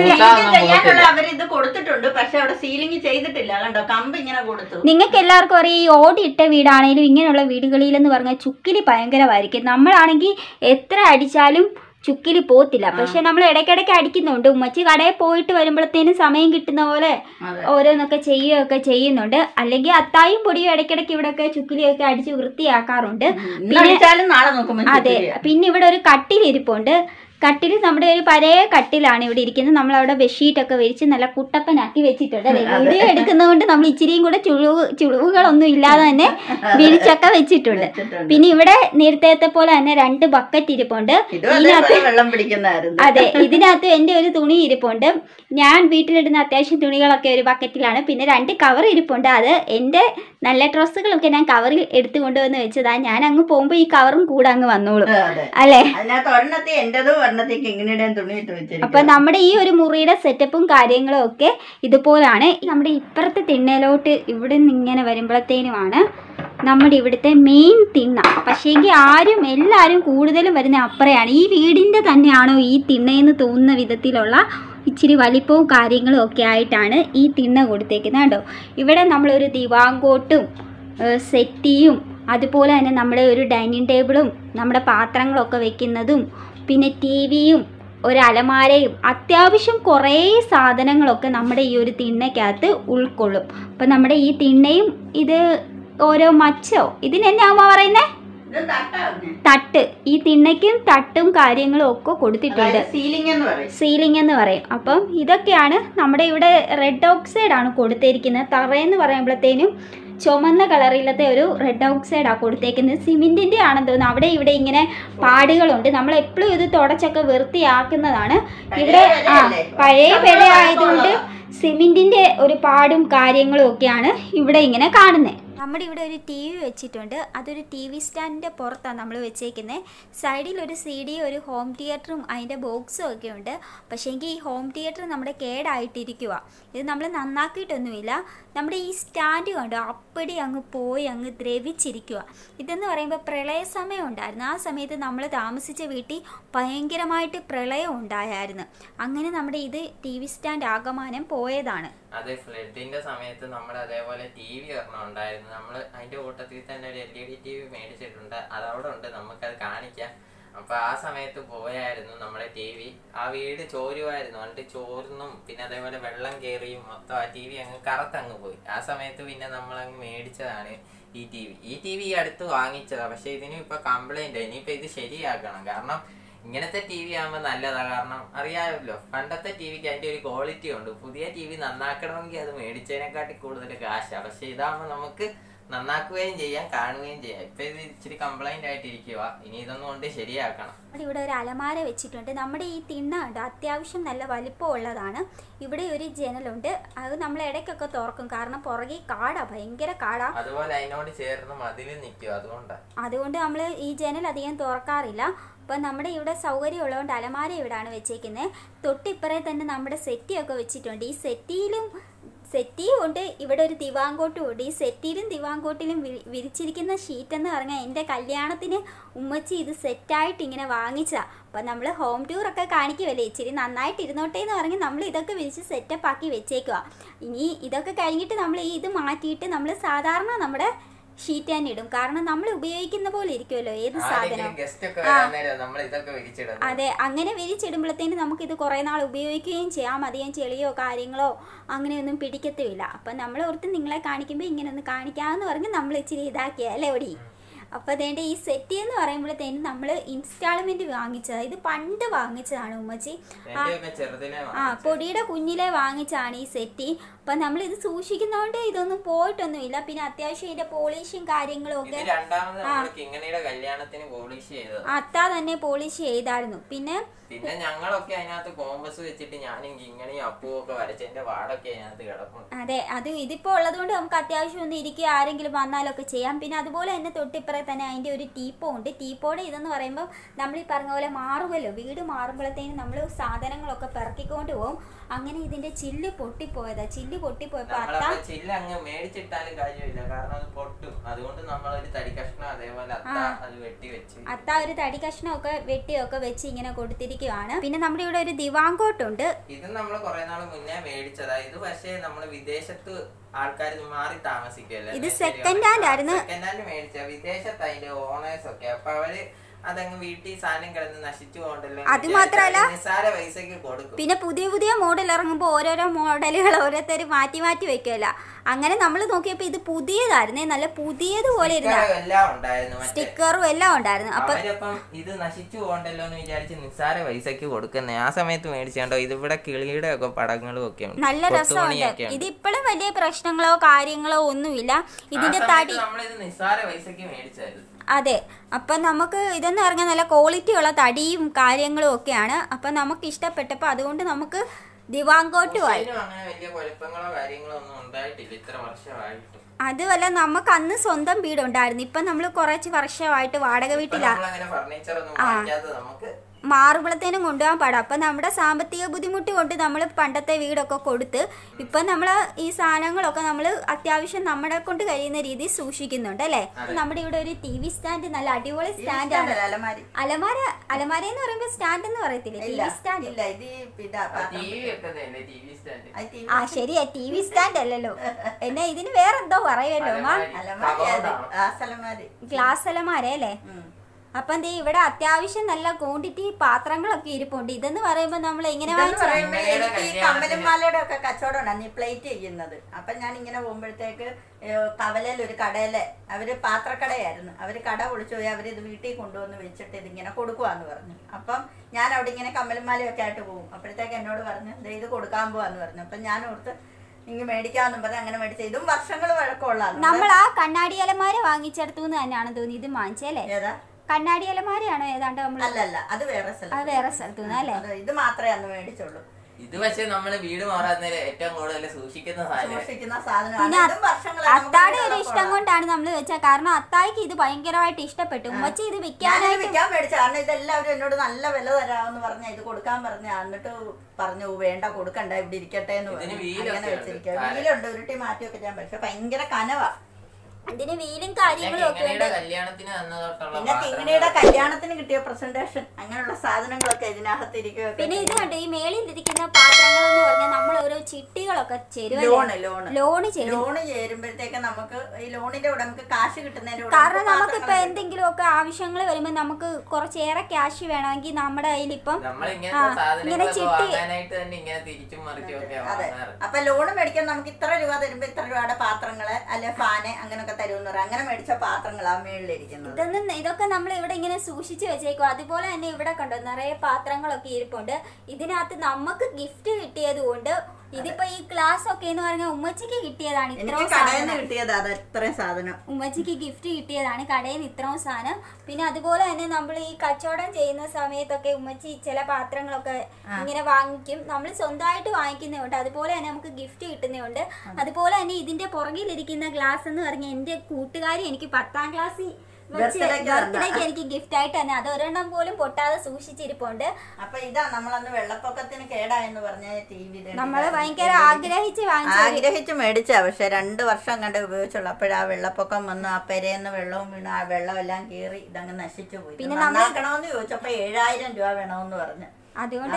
എല്ലാവർക്കും അറിയാം, ഈ ഓടിയിട്ട വീടാണെങ്കിലും ഇങ്ങനെയുള്ള വീടുകളിലെന്ന് പറഞ്ഞാൽ ചുക്കിലി ഭയങ്കരമായിരിക്കും. നമ്മളാണെങ്കിൽ എത്ര അടിച്ചാലും ചുക്കിലി പോത്തില്ല. പക്ഷെ നമ്മൾ ഇടയ്ക്കിടയ്ക്ക് അടിക്കുന്നുണ്ട്. ഉമ്മച്ചി കടയിൽ പോയിട്ട് വരുമ്പോഴത്തേനും സമയം കിട്ടുന്ന പോലെ ഓരോന്നൊക്കെ ചെയ്യുകയൊക്കെ ചെയ്യുന്നുണ്ട്. അല്ലെങ്കിൽ അത്തായും പൊടിയും ഇടയ്ക്കിടയ്ക്ക് ഇവിടെയൊക്കെ ചുക്കിലിയൊക്കെ അടിച്ച് വൃത്തിയാക്കാറുണ്ട്. പിന്നെ അതെ, പിന്നെ ഇവിടെ ഒരു കട്ടിലിരിപ്പുണ്ട്. കട്ടിൽ നമ്മുടെ ഒരു പഴയ കട്ടിലാണ് ഇവിടെ ഇരിക്കുന്നത്. നമ്മളവിടെ ബെഡ്ഷീറ്റൊക്കെ വിരിച്ച് നല്ല കുട്ടപ്പനാക്കി വെച്ചിട്ടുണ്ട് അല്ലേ. വീഡിയോ എടുക്കുന്നതുകൊണ്ട് നമ്മൾ ഇച്ചിരിയും കൂടെ ചുളിവുകളൊന്നും ഇല്ലാതെ തന്നെ വിരിച്ചൊക്കെ വെച്ചിട്ടുണ്ട്. പിന്നെ ഇവിടെ നേരത്തെ പോലെ തന്നെ 2 ബക്കറ്റ് ഇരിപ്പുണ്ട്. അതെ, ഇതിനകത്ത് എൻ്റെ ഒരു തുണി ഇരിപ്പുണ്ട്. ഞാൻ വീട്ടിലിടുന്ന അത്യാവശ്യം തുണികളൊക്കെ ഒരു ബക്കറ്റിലാണ്. പിന്നെ 2 കവർ ഇരിപ്പുണ്ട്. അത് എൻ്റെ നല്ല ഡ്രസ്സുകളൊക്കെ ഞാൻ കവറിൽ എടുത്തു കൊണ്ടുവന്ന് വെച്ചതാ. ഞാൻ അങ്ങ് പോകുമ്പോ ഈ കവറും കൂടെ അങ്ങ് വന്നോളും അല്ലേ. അപ്പൊ നമ്മുടെ ഈ ഒരു മുറിയുടെ സെറ്റപ്പും കാര്യങ്ങളും ഒക്കെ ഇതുപോലാണ്. നമ്മുടെ ഇപ്പുറത്തെ തിണ്ണയിലോട്ട് ഇവിടെ നിന്ന് ഇങ്ങനെ വരുമ്പോഴത്തേനുമാണ് നമ്മുടെ ഇവിടുത്തെ മെയിൻ തിണ്ണ. പക്ഷേങ്കിൽ എല്ലാവരും കൂടുതലും വരുന്ന അപ്പുറയാണ്. ഈ വീടിൻ്റെ തന്നെയാണോ ഈ തിണ്ണയെന്ന് തോന്നുന്ന വിധത്തിലുള്ള ഇച്ചിരി വലിപ്പവും കാര്യങ്ങളും ഒക്കെ ആയിട്ടാണ് ഈ തിണ്ണ കൊടുത്തേക്കുന്നത് കേട്ടോ. ഇവിടെ നമ്മളൊരു ദിവാങ്കോട്ടും സെറ്റിയും അതുപോലെ തന്നെ നമ്മുടെ ഒരു ഡൈനിങ് ടേബിളും നമ്മുടെ പാത്രങ്ങളൊക്കെ വെക്കുന്നതും പിന്നെ TV-യും ഒരു അലമാരയും അത്യാവശ്യം കുറേ സാധനങ്ങളൊക്കെ നമ്മുടെ ഈ ഒരു തിണ്ണയ്ക്കകത്ത് ഉൾക്കൊള്ളും. അപ്പം നമ്മുടെ ഈ തിണ്ണയും ഇത് ഓരോ മച്ചോ ഇതിനെന്നാ അമ്മ പറയുന്നേ, തട്ട്. ഈ തിണ്ണയ്ക്കും തട്ടും കാര്യങ്ങളും ഒക്കെ കൊടുത്തിട്ടുണ്ട്. സീലിംഗ് എന്ന് പറയും. അപ്പം ഇതൊക്കെയാണ് നമ്മുടെ ഇവിടെ റെഡ് ഓക്സൈഡ് ആണ് കൊടുത്തിരിക്കുന്നത്. തറയെന്ന് പറയുമ്പോഴത്തേനും ചുമന്ന കളറിലത്തെ ഒരു റെഡ് ഓക്സൈഡാണ് കൊടുത്തേക്കുന്നത്. സിമെൻറ്റിൻ്റെ ആണെന്ന് തോന്നുന്നു. അവിടെ ഇവിടെ ഇങ്ങനെ പാടുകളുണ്ട്. നമ്മൾ എപ്പോഴും ഇത് തുടച്ചൊക്കെ വൃത്തിയാക്കുന്നതാണ്. ഇവിടെ പഴയ പെര ആയതുകൊണ്ട് സിമെൻറ്റിൻ്റെ ഒരു പാടും കാര്യങ്ങളും ഒക്കെയാണ് ഇവിടെ ഇങ്ങനെ കാണുന്നത്. നമ്മുടെ ഇവിടെ ഒരു TV വെച്ചിട്ടുണ്ട്. അതൊരു TV സ്റ്റാൻഡിൻ്റെ പുറത്താണ് നമ്മൾ വെച്ചേക്കുന്നത്. സൈഡിൽ ഒരു CD, ഒരു ഹോം തിയേറ്ററും അതിൻ്റെ ബോക്സും ഒക്കെ ഉണ്ട്. പക്ഷേങ്കിൽ ഈ ഹോം തിയേറ്റർ നമ്മുടെ കേടായിട്ടിരിക്കുക. ഇത് നമ്മൾ നന്നാക്കിയിട്ടൊന്നുമില്ല. നമ്മുടെ ഈ സ്റ്റാൻഡ് കണ്ടോ അപ്പടി അങ്ങ് പോയി അങ്ങ് ദ്രവിച്ചിരിക്കുക. ഇതെന്ന് പറയുമ്പോൾ പ്രളയ സമയം ഉണ്ടായിരുന്നു. ആ സമയത്ത് നമ്മൾ താമസിച്ച വീട്ടിൽ ഭയങ്കരമായിട്ട് പ്രളയം ഉണ്ടായിരുന്നു. അങ്ങനെ നമ്മുടെ ഇത് TV സ്റ്റാൻഡ് ആകമാനം പോയതാണ്.
അതെ, ഫ്ലഡിന്റെ സമയത്ത് നമ്മൾ അതേപോലെ TV ഒരെണ്ണം ഉണ്ടായിരുന്നു. നമ്മൾ അതിന്റെ കൂട്ടത്തിൽ തന്നെ ഒരു LED TV മേടിച്ചിട്ടുണ്ട്. അതവിടെ ഉണ്ട്, നമുക്കത് കാണിക്കാം. അപ്പൊ ആ സമയത്ത് പോയായിരുന്നു നമ്മുടെ TV. ആ വീട് ചോരുമായിരുന്നു. എന്നിട്ട് ചോർന്നും പിന്നെ അതേപോലെ വെള്ളം കയറിയും മൊത്തം ആ TV അങ്ങ് കറുത്തങ്ങ് പോയി. ആ സമയത്ത് പിന്നെ നമ്മൾ അങ്ങ് മേടിച്ചതാണ് ഈ TV. ഈ TV അടുത്ത് വാങ്ങിച്ചതാ. പക്ഷെ ഇതിനും ഇപ്പൊ കംപ്ലൈന്റ്. ഇനിയിപ്പോ ഇത് ശരിയാക്കണം. കാരണം ഇങ്ങനത്തെ TV ആകുമ്പോൾ നല്ലതാ. കാരണം അറിയാമല്ലോ, പണ്ടത്തെ TVക്ക് അതിന്റെ ഒരു ക്വാളിറ്റി ഉണ്ട്. പുതിയ TV നന്നാക്കണമെങ്കിൽ അത് മേടിച്ചതിനെക്കാട്ടി കൂടുതൽ കാശാ. പക്ഷെ ഇതാകുമ്പോൾ നമുക്ക് നന്നാക്കുകയും ചെയ്യാം, കാണുകയും ചെയ്യാം. ഇപ്പൊ ഇത് ഇച്ചിരി കംപ്ലൈന്റ് ആയിട്ടിരിക്കുക. ഇനി ഇതൊന്നും കൊണ്ട് ശരിയാക്കണം.
ഇവിടെ ഒരു അലമാര വെച്ചിട്ടുണ്ട്. നമ്മുടെ ഈ തിണ്ണ ഉണ്ട് അത്യാവശ്യം നല്ല വലിപ്പമുള്ളതാണ്. ഇവിടെ ഒരു ജനലുണ്ട്. അത് നമ്മൾ ഇടയ്ക്കൊക്കെ തുറക്കും. കാരണം പുറകെ കാടാ, ഭയങ്കര കാടാ.
അതുപോലെ അതിനോട് ചേർന്ന് മതിൽ നിൽക്കും.
അതുകൊണ്ട് നമ്മൾ ഈ ജനൽ അധികം തുറക്കാറില്ല. അപ്പം നമ്മുടെ ഇവിടെ സൗകര്യം ഉള്ളതുകൊണ്ട് അലമാര ഇവിടെയാണ് വെച്ചേക്കുന്നത്. തൊട്ടിപ്പുറേ തന്നെ നമ്മുടെ സെറ്റിയൊക്കെ വെച്ചിട്ടുണ്ട്. ഈ സെറ്റിയും ഉണ്ട്. ഇവിടെ ഒരു ദിവാങ്കോട്ടും ഉണ്ട്. ഈ സെറ്റിയിലും ദിവാങ്കോട്ടിലും വിരിച്ചിരിക്കുന്ന ഷീറ്റ് എന്ന് പറഞ്ഞാൽ എൻ്റെ കല്യാണത്തിന് ഉമ്മച്ചി ഇത് സെറ്റായിട്ട് ഇങ്ങനെ വാങ്ങിച്ചാ. അപ്പം നമ്മൾ ഹോം ടൂറൊക്കെ കാണിക്കുമല്ലേ, ഇച്ചിരി നന്നായിട്ട് ഇരുന്നോട്ടെ എന്ന് പറഞ്ഞ് നമ്മൾ ഇതൊക്കെ വിരിച്ച് സെറ്റപ്പ് ആക്കി വെച്ചേക്കുക. ഇനി ഇതൊക്കെ കഴിഞ്ഞിട്ട് നമ്മൾ ഇത് മാറ്റിയിട്ട് നമ്മൾ സാധാരണ നമ്മുടെ ഷീറ്റ് തന്നെ ഇടും. കാരണം നമ്മൾ ഉപയോഗിക്കുന്ന പോലെ ഇരിക്കുമല്ലോ ഏത് സാധനം. അതെ, അങ്ങനെ വിരിച്ചിടുമ്പോഴത്തേന് നമുക്കിത് കുറേ നാൾ ഉപയോഗിക്കുകയും ചെയ്യാം. അധികം ചെളിയോ കാര്യങ്ങളോ അങ്ങനെയൊന്നും പിടിക്കത്തുമില്ല. അപ്പം നമ്മൾ ഓർത്ത് നിങ്ങളെ കാണിക്കുമ്പോൾ ഇങ്ങനെ ഒന്ന് കാണിക്കാമെന്ന് പറഞ്ഞ് നമ്മൾ ഇച്ചിരി ഇതാക്കിയ അല്ലേ ഓടി. അപ്പോൾ അതേണ്ട ഈ സെറ്റ് എന്ന് പറയുമ്പോഴത്തേനും നമ്മൾ ഇൻസ്റ്റാൾമെന്റ് വാങ്ങിച്ചതാണ്. ഇത് പണ്ട് വാങ്ങിച്ചതാണ് ഉമ്മച്ചി. പൊടിയുടെ കുഞ്ഞിലെ വാങ്ങിച്ചാണ് ഈ സെറ്റ്. അപ്പം നമ്മൾ ഇത് സൂക്ഷിക്കുന്നതുകൊണ്ട് ഇതൊന്നും പോയിട്ടൊന്നുമില്ല. പിന്നെ അത്യാവശ്യം ഇതിന്റെ പോളിഷും കാര്യങ്ങളും ഒക്കെ അത്താ തന്നെ പോളിഷ് ചെയ്തായിരുന്നു. പിന്നെ
ഞങ്ങളൊക്കെ അതിനകത്ത് കോമ്പസ് വെച്ചിട്ട് ഞാനും ഇങ്ങനെയും അപ്പുവൊക്കെ വരച്ചതിന്റെ വാടൊക്കെ അതിനകത്ത് കിടക്കും.
അതെ, അത് ഇതിപ്പോ ഉള്ളതുകൊണ്ട് നമുക്ക് അത്യാവശ്യം ഒന്ന് ഇരിക്കുക, ആരെങ്കിലും വന്നാലൊക്കെ ചെയ്യാം. പിന്നെ അതുപോലെ തന്നെ തൊട്ടിപ്പുറേ തന്നെ അതിന്റെ ഒരു ടീപ്പോ ഉണ്ട്. ടീപ്പോടെ ഇതെന്ന് പറയുമ്പോൾ നമ്മൾ ഈ പറഞ്ഞ പോലെ മാറുമല്ലോ, വീട് മാറുമ്പോഴത്തേനും നമ്മൾ സാധനങ്ങളൊക്കെ പിറക്കിക്കൊണ്ട് പോകും. അങ്ങനെ ഇതിന്റെ ചില്ല് പൊട്ടിപ്പോയതാ. ചില്ല് പൊട്ടിപ്പോയപ്പോ
ചില്ല് അങ്ങ് മേടിച്ചിട്ടാലും കാര്യമില്ല, കാരണം അത് പൊട്ടും. അതുകൊണ്ട് നമ്മളൊരു തടി കഷ്ണം അതേപോലെ അത് വെട്ടിവെച്ച്
അത്ത ഒരു തടി കഷ്ണം ഒക്കെ വെട്ടിയൊക്കെ വെച്ച് ഇങ്ങനെ കൊടുത്തിരിക്കുവാണ്. പിന്നെ നമ്മുടെ ഇവിടെ ഒരു ദിവാങ്കോട്ടുണ്ട്.
ഇത് നമ്മൾ കുറെ നാൾ മുന്നേ മേടിച്ചതാ. ഇത് പക്ഷേ നമ്മള് വിദേശത്ത് ആൾക്കാർ മാറി താമസിക്കല്ലേ.
ഇത് സെക്കൻഡ് ഹാൻഡ് ആയിരുന്നു.
സെക്കൻഡ് ഹാൻഡ് മേടിച്ച വിദേശത്ത് അതിന്റെ ഓണേഴ്സ് ഒക്കെ. അപ്പൊ അവര് അതങ്ങ് വീട്ടിൽ സാധനം കിടന്ന് നശിച്ചു പോകണ്ടല്ലോ.
അത് മാത്രല്ല
നിസ്സാര പൈസക്ക് കൊടുക്കും.
പിന്നെ പുതിയ പുതിയ മോഡൽ ഇറങ്ങുമ്പോൾ ഓരോരോ മോഡലുകൾ ഓരോരുത്തർ മാറ്റി മാറ്റി വെക്കുമല്ലോ. അങ്ങനെ നമ്മൾ നോക്കിയപ്പോൾ ഇത് പുതിയതായിരുന്നേ, നല്ല പുതിയതുപോലെ സ്റ്റിക്കറും എല്ലാം ഉണ്ടായിരുന്നു. അപ്പൊ
ഇത് നശിച്ചു പോകണ്ടല്ലോ എന്ന് വിചാരിച്ച് നിസ്സാര പൈസക്ക് കൊടുക്കുന്നേ. ആ സമയത്ത് മേടിച്ചോ. ഇതിവിടെ കിളിയുടെ ഒക്കെ പടങ്ങളും ഒക്കെ ഉണ്ട്,
നല്ല രസമുണ്ട്. ഇതിപ്പോഴും വലിയ പ്രശ്നങ്ങളോ കാര്യങ്ങളോ ഒന്നുമില്ല. ഇതിന്റെ തടി
നമ്മളിത് നിസ്സാര പൈസക്ക് മേടിച്ചായിരുന്നു.
അതെ, അപ്പം നമുക്ക് ഇതെന്ന് പറഞ്ഞാൽ നല്ല ക്വാളിറ്റി ഉള്ള തടിയും കാര്യങ്ങളും ഒക്കെയാണ്. അപ്പം നമുക്ക് ഇഷ്ടപ്പെട്ടപ്പോൾ അതുകൊണ്ട് നമുക്ക് ദിവാങ്കോട്ട് പോയി. അതുമല്ല നമുക്ക് അന്ന് സ്വന്തം വീടുണ്ടായിരുന്നു. ഇപ്പം നമ്മൾ കുറച്ച് വർഷമായിട്ട് വാടക വീട്ടിലാണ്. മാറുമ്പോഴത്തേനും കൊണ്ടുപോകാൻ പാടാം. അപ്പം നമ്മുടെ സാമ്പത്തിക ബുദ്ധിമുട്ട് കൊണ്ട് നമ്മൾ പണ്ടത്തെ വീടൊക്കെ കൊടുത്ത് ഇപ്പം നമ്മൾ ഈ സാധനങ്ങളൊക്കെ നമ്മൾ അത്യാവശ്യം നമ്മളെ കൊണ്ട് കഴിയുന്ന രീതിയിൽ സൂക്ഷിക്കുന്നുണ്ട് അല്ലേ. നമ്മുടെ ഇവിടെ ഒരു TV സ്റ്റാൻഡ്, നല്ല അടിപൊളി സ്റ്റാൻഡാണ്. അലമാര എന്ന് പറയുമ്പോൾ സ്റ്റാൻഡ് എന്ന് പറയത്തില്ലേ, TV സ്റ്റാൻഡ്. ആ ശരിയാ, TV സ്റ്റാൻഡ് അല്ലല്ലോ, എന്നെ ഇതിന് വേറെന്തോ പറയുമല്ലോ ഗ്ലാസ് അലമാര അല്ലേ. അപ്പം ദേ ഇവിടെ അത്യാവശ്യം നല്ല ക്വാണ്ടിറ്റി പാത്രങ്ങളൊക്കെ ഇരിപ്പുണ്ട്. ഇതെന്ന് പറയുമ്പോൾ നമ്മൾ എങ്ങനെ
കമ്മലുമാലയുടെ ഒക്കെ കച്ചവടം ഉണ്ടായിരുന്നു ഈ പ്ലേറ്റ് ചെയ്യുന്നത്. അപ്പം ഞാൻ ഇങ്ങനെ പോകുമ്പോഴത്തേക്ക് കവലയിൽ ഒരു കടയിലെ അവര് പാത്രക്കടയായിരുന്നു, അവര് കട പൊളിച്ചു പോയി, അവരിത് വീട്ടിൽ കൊണ്ടുവന്ന് വെച്ചിട്ട് ഇതിങ്ങനെ കൊടുക്കുവാന്ന് പറഞ്ഞു. അപ്പം ഞാൻ അവിടെ ഇങ്ങനെ കമ്മലുമാലയൊക്കെ ആയിട്ട് പോകും. അപ്പോഴത്തേക്ക് എന്നോട് പറഞ്ഞു ഇത് കൊടുക്കാൻ പോവാന്ന് പറഞ്ഞു. അപ്പം ഞാൻ ഓർത്ത് ഇങ്ങ് മേടിക്കാമെന്നും പറഞ്ഞ് അങ്ങനെ മേടിച്ച. ഇതും വർഷങ്ങൾ വഴക്കമുള്ള. നമ്മൾ
ആ കണ്ണാടി അലമാര വാങ്ങിച്ചെടുത്തു തന്നെയാണ് തോന്നി ഇത് വാങ്ങിച്ചല്ലേ. ഏതാ കണ്ണാടി അലമാരയാണോ ഏതാണ്ട്?
അല്ലല്ല, അത് വേറെ
സ്ഥലത്തു അല്ലേ.
ഇത് മാത്രമേ അന്ന് മേടിച്ചുള്ളൂ.
ഇത് പക്ഷെ നമ്മള് വീട് മാറാൻ ഏറ്റവും കൂടുതൽ സൂക്ഷിക്കുന്ന
സാധനം.
അത്താടെ ഒരു ഇഷ്ടം കൊണ്ടാണ് നമ്മൾ വെച്ചാൽ, കാരണം അത്തായിക്ക് ഇത് ഭയങ്കരമായിട്ട് ഇഷ്ടപ്പെട്ടു. ഉമ്മച്ചി ഇത്
വിൽക്കാൻ മേടിച്ച. കാരണം ഇതെല്ലാവരും എന്നോട് നല്ല വില തരാമെന്ന് പറഞ്ഞ ഇത് കൊടുക്കാൻ പറഞ്ഞ. എന്നിട്ട് പറഞ്ഞു വേണ്ട കൊടുക്കണ്ട, ഇവിടെ ഇരിക്കട്ടെ എന്ന് പറഞ്ഞു. അങ്ങനെ വെച്ചിരിക്കുക. വീലുണ്ട്, ഉരുട്ടി മാറ്റിയൊക്കെ ഞാൻ. പക്ഷെ ഭയങ്കര കനവാ.
ഇതിന് വീലും കാര്യങ്ങളും ഒക്കെ ഉണ്ട്.
പിന്നെ തിങ്ങണിയുടെ കല്യാണത്തിന് കിട്ടിയ പ്രസന്റേഷൻ അങ്ങനെയുള്ള സാധനങ്ങളൊക്കെ ഇതിനകത്ത് ഇരിക്കുക.
പിന്നെ ഇത് കണ്ടോ, ഈ മേളിൽ ഇരിക്കുന്ന പാത്രങ്ങൾ എന്ന് പറഞ്ഞാൽ നമ്മൾ ഓരോ ചിട്ടികളൊക്കെ ലോണ്
ചേരുമ്പോഴത്തേക്ക് നമുക്ക് ഈ ലോണിന്റെ കൂടെ നമുക്ക് കാശ് കിട്ടുന്നതിന്റെ.
കാരണം നമുക്കിപ്പോ എന്തെങ്കിലും ഒക്കെ ആവശ്യങ്ങൾ വരുമ്പോൾ നമുക്ക് കുറച്ചേറെ ക്യാഷ് വേണമെങ്കിൽ നമ്മുടെ കയ്യിൽ ഇപ്പം ഇങ്ങനെ ചിട്ടി.
അതെ, അപ്പൊ ലോണ് മേടിക്കാൻ നമുക്ക് ഇത്ര രൂപ തരുമ്പോ ഇത്ര രൂപയുടെ പാത്രങ്ങള് അല്ലെ ഫാന് അങ്ങനൊക്കെ തരുമെന്ന് പറയാം. അങ്ങനെ മേടിച്ച പാത്രങ്ങളാ മേളിലിരിക്കുന്നത്.
ഇതൊക്കെ നമ്മൾ ഇവിടെ ഇങ്ങനെ സൂക്ഷിച്ചു വെച്ചേക്കും. അതുപോലെ തന്നെ ഇവിടെ കണ്ടോ നിറയെ പാത്രങ്ങളൊക്കെ ഇരിപ്പുണ്ട്. ഇതിനകത്ത് നമുക്ക് ഗിഫ്റ്റ് കിട്ടിയത് കൊണ്ട് ഇതിപ്പോ ഈ ഗ്ലാസ് ഒക്കെ എന്ന് പറഞ്ഞാൽ ഉമ്മച്ചിക്ക് കിട്ടിയതാണ്.
ഇത്രയും സാധനം
ഉമ്മച്ചിക്ക് ഗിഫ്റ്റ് കിട്ടിയതാണ് കടയിൽ നിന്ന് ഇത്രയും സാധനം. പിന്നെ അതുപോലെ തന്നെ നമ്മൾ ഈ കച്ചവടം ചെയ്യുന്ന സമയത്തൊക്കെ ഉമ്മച്ചി ചില പാത്രങ്ങളൊക്കെ ഇങ്ങനെ വാങ്ങിക്കും. നമ്മൾ സ്വന്തമായിട്ട് വാങ്ങിക്കുന്നതുകൊണ്ട് അതുപോലെ തന്നെ നമുക്ക് ഗിഫ്റ്റ് കിട്ടുന്നതുകൊണ്ട്. അതുപോലെ തന്നെ ഇതിന്റെ പുറകിലിരിക്കുന്ന ഗ്ലാസ് എന്ന് പറഞ്ഞാൽ എന്റെ കൂട്ടുകാരി എനിക്ക് 10ാം ക്ലാസ്സിൽ ബർത്ത്ഡേക്ക് എനിക്ക് ഗിഫ്റ്റ് ആയിട്ട് തന്നെ അത് ഒരെണ്ണം പോലും പൊട്ടാതെ സൂക്ഷിച്ചിരിപ്പുണ്ട്.
അപ്പൊ ഇതാ നമ്മളന്ന് വെള്ളപ്പൊക്കത്തിന് കേടായെന്ന് പറഞ്ഞ TV
നമ്മള് ഭയങ്കര ആഗ്രഹിച്ച്
മേടിച്ച. പക്ഷെ 2 വർഷം കണ്ട് ഉപയോഗിച്ചുള്ളൂ. അപ്പോഴാ വെള്ളപ്പൊക്കം വന്ന് ആ പെരേന്ന് വെള്ളവും വീണു. ആ വെള്ളം എല്ലാം കയറി ഇതങ്ങ് നശിച്ചു പോയി. പിന്നെ നന്നാക്കണമെന്ന് ചോദിച്ചപ്പോ 7000 രൂപ വേണമെന്ന് പറഞ്ഞു.
അതുകൊണ്ട്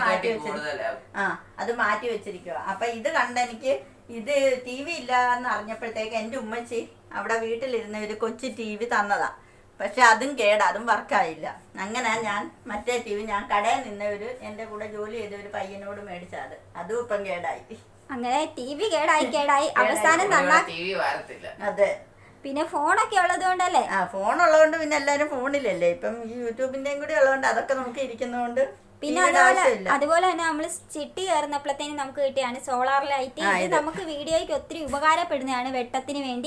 അത് മാറ്റി വെച്ചിരിക്കുക. അപ്പൊ ഇത് കണ്ടെനിക്ക് ഇത് TV ഇല്ല എന്ന് അറിഞ്ഞപ്പോഴത്തേക്ക് എൻ്റെ ഉമ്മച്ചി അവിടെ വീട്ടിലിരുന്ന ഒരു കൊച്ചു TV തന്നതാ. പക്ഷെ അതും അതും വർക്കായില്ല. അങ്ങനെ ഞാൻ മറ്റേ TV ഞാൻ കടയിൽ നിന്ന എൻ്റെ കൂടെ ജോലി ചെയ്ത ഒരു പയ്യനോട് മേടിച്ചത്. അതും ഇപ്പം കേടായി.
അങ്ങനെ TV കേടായി അവസാനം
അതെ.
പിന്നെ ഫോണൊക്കെ ഉള്ളത് കൊണ്ടല്ലേ.
ഫോൺ ഉള്ളതുകൊണ്ട് പിന്നെ എല്ലാരും ഫോണിലല്ലേ ഇപ്പം. ഈ യൂട്യൂബിന്റെയും കൂടി ഉള്ളതുകൊണ്ട് അതൊക്കെ നമുക്ക് ഇരിക്കുന്നതുകൊണ്ട്.
പിന്നെ അതുപോലെ തന്നെ നമ്മൾ ചിട്ടി കയറുന്നപ്പോഴത്തേനും നമുക്ക് കിട്ടിയാണ് സോളാർ ലൈറ്റ്. ഇത് നമുക്ക് വീഡിയോയ്ക്ക് ഒത്തിരി ഉപകാരപ്പെടുന്നതാണ് വെട്ടത്തിന് വേണ്ടി.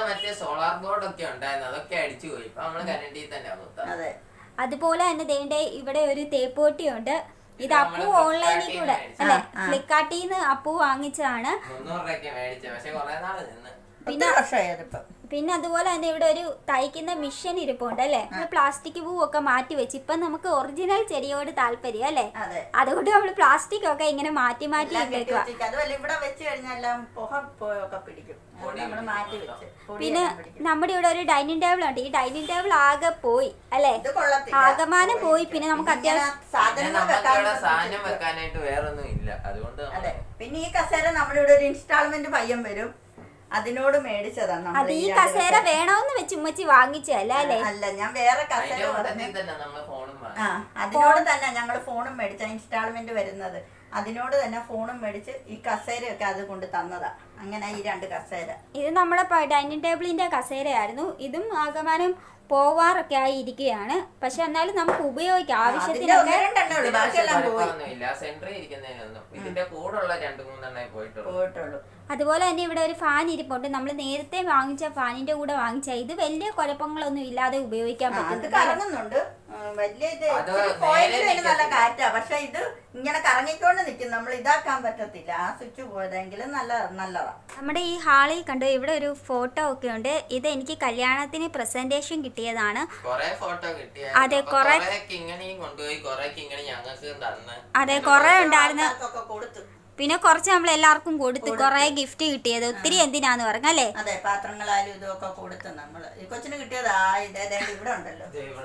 അതുപോലെ തന്നെ ദേണ്ടേ ഇവിടെ ഒരു തേപ്പുപെട്ടിയുണ്ട്. ഇത് അപ്പു ഓൺലൈനിൽ കൂടെ അല്ലെ ഫ്ലിപ്കാർട്ടിൽ നിന്ന് അപ്പു വാങ്ങിച്ചതാണ്. പിന്നെ അതുപോലെ തന്നെ ഇവിടെ ഒരു തയ്ക്കുന്ന മിഷൻ ഇരിപ്പുണ്ട് അല്ലെ. പ്ലാസ്റ്റിക് പൂവൊക്കെ മാറ്റി വെച്ച് ഇപ്പൊ നമുക്ക് ഒറിജിനൽ ചെടിയോട് താല്പര്യം അല്ലെ. അതുകൊണ്ട് നമ്മൾ പ്ലാസ്റ്റിക് ഒക്കെ ഇങ്ങനെ മാറ്റി ഇട്ടേക്കുക. പിന്നെ നമ്മുടെ ഇവിടെ ഒരു ഡൈനിങ് ടേബിൾ ഉണ്ട്. ഈ ഡൈനിങ് ടേബിൾ ആകെ പോയി അല്ലെ, ആകമാനം പോയി. പിന്നെ നമുക്ക്
സാധനം വെക്കാനായിട്ട് വേറൊന്നും ഇല്ല. അതുകൊണ്ട്
പിന്നെ ഈ കസേര നമ്മുടെ ഇവിടെ ഒരു ഇൻസ്റ്റാൾമെന്റ് പയ്യൻ വരും. അതിനോട് മേടിച്ചതാണ് നമ്മൾ.
അത് ഈ കസേര വേണമെന്ന് വെച്ച് ഉമ്മച്ചി വാങ്ങിച്ചല്ല അല്ലേ?
അല്ല, ഞാൻ വേറെ കസേര അതിനോട് തന്നെ ഞങ്ങൾ ഫോണും മേടിച്ച ഇൻസ്റ്റാൾമെന്റ് വരുന്നത്. അതിനോട് തന്നെ ഫോണും മേടിച്ച് ഈ കസേരയൊക്കെ അത് കൊണ്ട് തന്നതാ. അങ്ങനെ ഈ 2 കസേര.
ഇത് നമ്മുടെ ഡൈനിങ് ടേബിളിന്റെ കസേരയായിരുന്നു. ഇതും ആകമാനം പോവാറൊക്കെ ആയി ഇരിക്കുകയാണ്. പക്ഷെ എന്നാലും നമുക്ക് ഉപയോഗിക്കാം, ആവശ്യത്തിനൊക്കെ. അതുപോലെ തന്നെ ഇവിടെ ഒരു ഫാൻ ഇരിപ്പുണ്ട്. നമ്മൾ നേരത്തെ വാങ്ങിച്ച ഫാനിന്റെ കൂടെ വാങ്ങിച്ച ഇത് വലിയ കുഴപ്പങ്ങളൊന്നും ഇല്ലാതെ ഉപയോഗിക്കാൻ പറ്റും.
കറങ്ങുന്നുണ്ട്, വലിയ നല്ല കാറ്റാ. പക്ഷെ ഇത് ഇങ്ങനെ കറങ്ങിക്കൊണ്ട് നിൽക്കും, നമ്മൾ ഇതാക്കാൻ പറ്റത്തില്ല. ആ സ്വിച്ച് പോയതെങ്കിലും നല്ലതാ.
നമ്മുടെ ഈ ഹാളിൽ കണ്ടു ഇവിടെ ഒരു ഫോട്ടോ ഒക്കെ ഉണ്ട്. ഇത് എനിക്ക് കല്യാണത്തിന് പ്രസന്റേഷൻ കിട്ടിയതാണ്. അതെ, കുറെ ഉണ്ടായിരുന്നു. പിന്നെ കുറച്ച് നമ്മൾ എല്ലാവർക്കും കൊടുത്തു, കുറെ ഗിഫ്റ്റ് കിട്ടിയത്. ഒത്തിരി എന്തിനാന്ന് പറഞ്ഞല്ലേ?
അതെ, പാത്രങ്ങളായാലും ഇതൊക്കെ കൊടുത്തു നമ്മള്. ഈ കൊച്ചിന് കിട്ടിയതാ. ഇവിടെ ഉണ്ടല്ലോ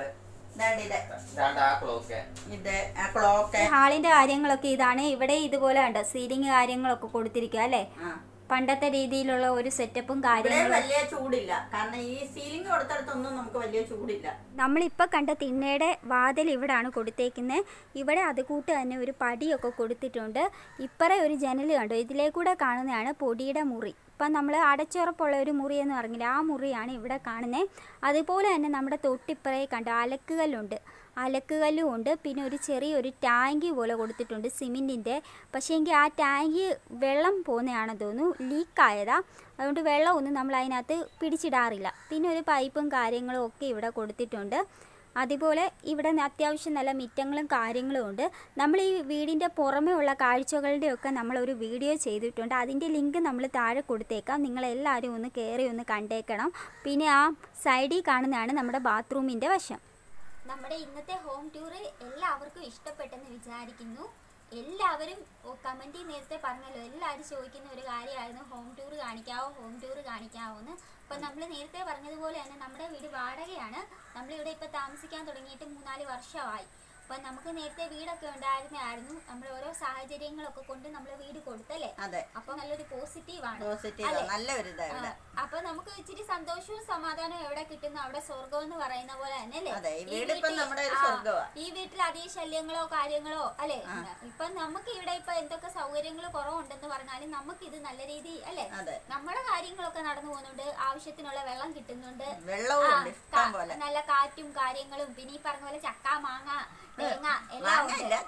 ഹാളിന്റെ കാര്യങ്ങളൊക്കെ ഇതാണ്. ഇവിടെ ഇതുപോലെ ഉണ്ട്, സീലിംഗ് കാര്യങ്ങളൊക്കെ കൊടുത്തിരിക്കുക അല്ലേ? പണ്ടത്തെ രീതിയിലുള്ള ഒരു സെറ്റപ്പും കാര്യങ്ങളും.
വലിയ ചൂടില്ല, കാരണം ഈ സീലിംഗ് കൊടുത്തടത്തൊന്നും നമുക്ക് വലിയ ചൂടില്ല.
നമ്മളിപ്പോൾ കണ്ട തിണ്ണയുടെ വാതിൽ ഇവിടാണ് കൊടുത്തേക്കുന്നത്. ഇവിടെ അതുകൂട്ട് തന്നെ ഒരു പടിയൊക്കെ കൊടുത്തിട്ടുണ്ട്. ഇപ്പറേ ഒരു ജനൽ കണ്ടോ, ഇതിലേക്കൂടെ കാണുന്നതാണ് പൊടിയുടെ മുറി. ഇപ്പം നമ്മൾ അടച്ചുറപ്പുള്ള ഒരു മുറി എന്ന് പറഞ്ഞില്ല, ആ മുറിയാണ് ഇവിടെ കാണുന്നത്. അതുപോലെ തന്നെ നമ്മുടെ തൊട്ടിപ്പറേ കണ്ടോ അലക്കുകല്ലും ഉണ്ട്. പിന്നെ ഒരു ചെറിയൊരു ടാങ്കി പോലെ കൊടുത്തിട്ടുണ്ട് സിമെൻറ്റിൻ്റെ. പക്ഷേ എങ്കിൽ ആ ടാങ്കി വെള്ളം പോകുന്നതാണെന്ന് തോന്നുന്നു, ലീക്കായതാ. അതുകൊണ്ട് വെള്ളമൊന്നും നമ്മൾ അതിനകത്ത് പിടിച്ചിടാറില്ല. പിന്നെ ഒരു പൈപ്പും കാര്യങ്ങളും ഒക്കെ ഇവിടെ കൊടുത്തിട്ടുണ്ട്. അതുപോലെ ഇവിടെ അത്യാവശ്യം നല്ല മിറ്റങ്ങളും കാര്യങ്ങളും ഉണ്ട്. നമ്മൾ ഈ വീടിൻ്റെ പുറമേ ഉള്ള കാഴ്ചകളുടെയൊക്കെ നമ്മളൊരു വീഡിയോ ചെയ്തിട്ടുണ്ട്. അതിൻ്റെ ലിങ്ക് നമ്മൾ താഴെ കൊടുത്തേക്കാം. നിങ്ങളെല്ലാവരും ഒന്ന് കയറി ഒന്ന് കണ്ടേക്കണം. പിന്നെ ആ സൈഡിൽ കാണുന്നതാണ് നമ്മുടെ ബാത്റൂമിൻ്റെ വശം. നമ്മുടെ ഇന്നത്തെ ഹോം ടൂറ് എല്ലാവർക്കും ഇഷ്ടപ്പെട്ടെന്ന് വിചാരിക്കുന്നു. എല്ലാവരും കമൻറ്റിൽ നേരത്തെ പറഞ്ഞല്ലോ, എല്ലാവരും ചോദിക്കുന്ന ഒരു കാര്യമായിരുന്നു ഹോം ടൂർ കാണിക്കാവോ എന്ന്. അപ്പം നമ്മൾ നേരത്തെ പറഞ്ഞതുപോലെ തന്നെ നമ്മുടെ വീട് വാടകയാണ്. നമ്മളിവിടെ ഇപ്പോൾ താമസിക്കാൻ തുടങ്ങിയിട്ട് 3-4 വർഷമായി. അപ്പം നമുക്ക് നേരത്തെ വീടൊക്കെ ഉണ്ടായിരുന്നായിരുന്നു. നമ്മൾ ഓരോ സാഹചര്യങ്ങളൊക്കെ കൊണ്ട് നമ്മൾ വീട് കൊടുത്തല്ലേ? അപ്പൊ നല്ലൊരു പോസിറ്റീവാണ്. അപ്പൊ നമുക്ക് ഇച്ചിരി സന്തോഷവും സമാധാനവും എവിടെ കിട്ടുന്നു അവിടെ സ്വർഗം എന്ന് പറയുന്ന പോലെ തന്നെ അല്ലേ? ഈ വീട്ടിൽ അധികം ശല്യങ്ങളോ കാര്യങ്ങളോ അല്ലെ? ഇപ്പൊ നമുക്ക് ഇവിടെ ഇപ്പൊ എന്തൊക്കെ സൗകര്യങ്ങൾ കുറവുണ്ടെന്ന് പറഞ്ഞാലും നമുക്ക് ഇത് നല്ല രീതി അല്ലെ? നമ്മുടെ കാര്യങ്ങളൊക്കെ നടന്നു പോകുന്നുണ്ട്, ആവശ്യത്തിനുള്ള വെള്ളം കിട്ടുന്നുണ്ട്, നല്ല കാറ്റും കാര്യങ്ങളും. പിന്നെ ഈ പറഞ്ഞ പോലെ ചക്ക മാങ്ങ തേങ്ങ എല്ലാം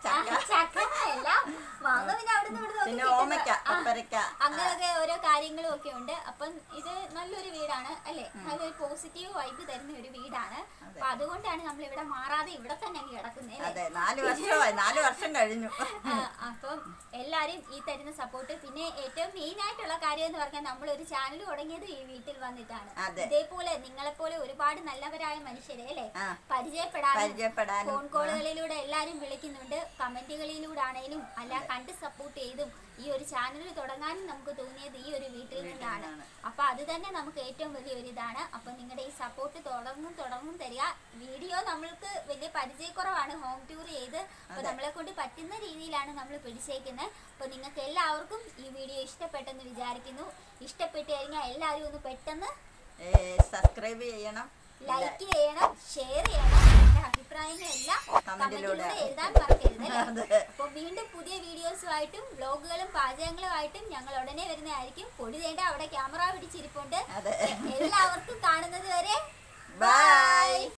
അങ്ങനെയൊക്കെ ഓരോ കാര്യങ്ങളും ഒക്കെ ഉണ്ട്. അപ്പം ഇത് നല്ലൊരു വീടാണ് അല്ലെ? നല്ലൊരു പോസിറ്റീവ് വൈബ് തരുന്ന ഒരു വീടാണ്. അപ്പൊ അതുകൊണ്ടാണ് നമ്മൾ ഇവിടെ മാറാതെ ഇവിടെ തന്നെ കിടക്കുന്നത്.
4 വർഷം കഴിഞ്ഞു.
അപ്പം എല്ലാരും ഈ തരുന്ന സപ്പോർട്ട്. പിന്നെ ഏറ്റവും മെയിൻ ആയിട്ടുള്ള കാര്യം എന്ന് പറഞ്ഞാൽ നമ്മൾ ഒരു ചാനൽ തുടങ്ങിയത് ഈ വീട്ടിൽ വന്നിട്ടാണ്. ഇതേപോലെ നിങ്ങളെപ്പോലെ ഒരുപാട് നല്ലവരായ മനുഷ്യരെ അല്ലെ പരിചയപ്പെടാൻ ഫോൺ കോളുകളിലൂടെ എല്ലാരും വിളിക്കുന്നുണ്ട്. കമന്റുകളിലൂടെ ആണെങ്കിലും അല്ല കണ്ട് സപ്പോർട്ട് ചെയ്തും ഈ ഒരു ചാനൽ തുടങ്ങാനും നമുക്ക് തോന്നിയത് ഈ ഒരു വീട്ടിൽ നിന്നാണ്. അപ്പൊ അത് തന്നെ നമുക്ക് ഏറ്റവും വലിയൊരു ഇതാണ്. അപ്പൊ നിങ്ങളുടെ ഈ സപ്പോർട്ട് തുടർന്നും തരിക. വീഡിയോ നമ്മൾക്ക് വലിയ പരിചയക്കുറവാണ്, ഹോം ടൂർ ചെയ്ത്. അപ്പൊ നമ്മളെ കൊണ്ട് പറ്റുന്ന രീതിയിലാണ് നമ്മൾ പിടിച്ചേക്കുന്നത്. അപ്പൊ നിങ്ങൾക്ക് എല്ലാവർക്കും ഈ വീഡിയോ ഇഷ്ടപ്പെട്ടെന്ന് വിചാരിക്കുന്നു. ഇഷ്ടപ്പെട്ട് കഴിഞ്ഞാൽ എല്ലാവരും ഒന്ന് പെട്ടെന്ന്
സബ്സ്ക്രൈബ് ചെയ്യണം,
ലൈക്ക് ചെയ്യണം, ഷെയർ ചെയ്യണം. നിങ്ങളുടെ അഭിപ്രായങ്ങളെല്ലാം കമന്റിലൂടെ എഴുതാൻ മറക്കരുത്. അപ്പൊ വീണ്ടും പുതിയ വീഡിയോസുമായിട്ടും വ്ലോഗുകളും പാചകങ്ങളുമായിട്ടും ഞങ്ങൾ ഉടനെ വരുന്നതായിരിക്കും. പൊടി തേണ്ട അവിടെ ക്യാമറ പിടിച്ചിരിപ്പുണ്ട്. എല്ലാവർക്കും കാണുന്നത് വരെ ബൈ.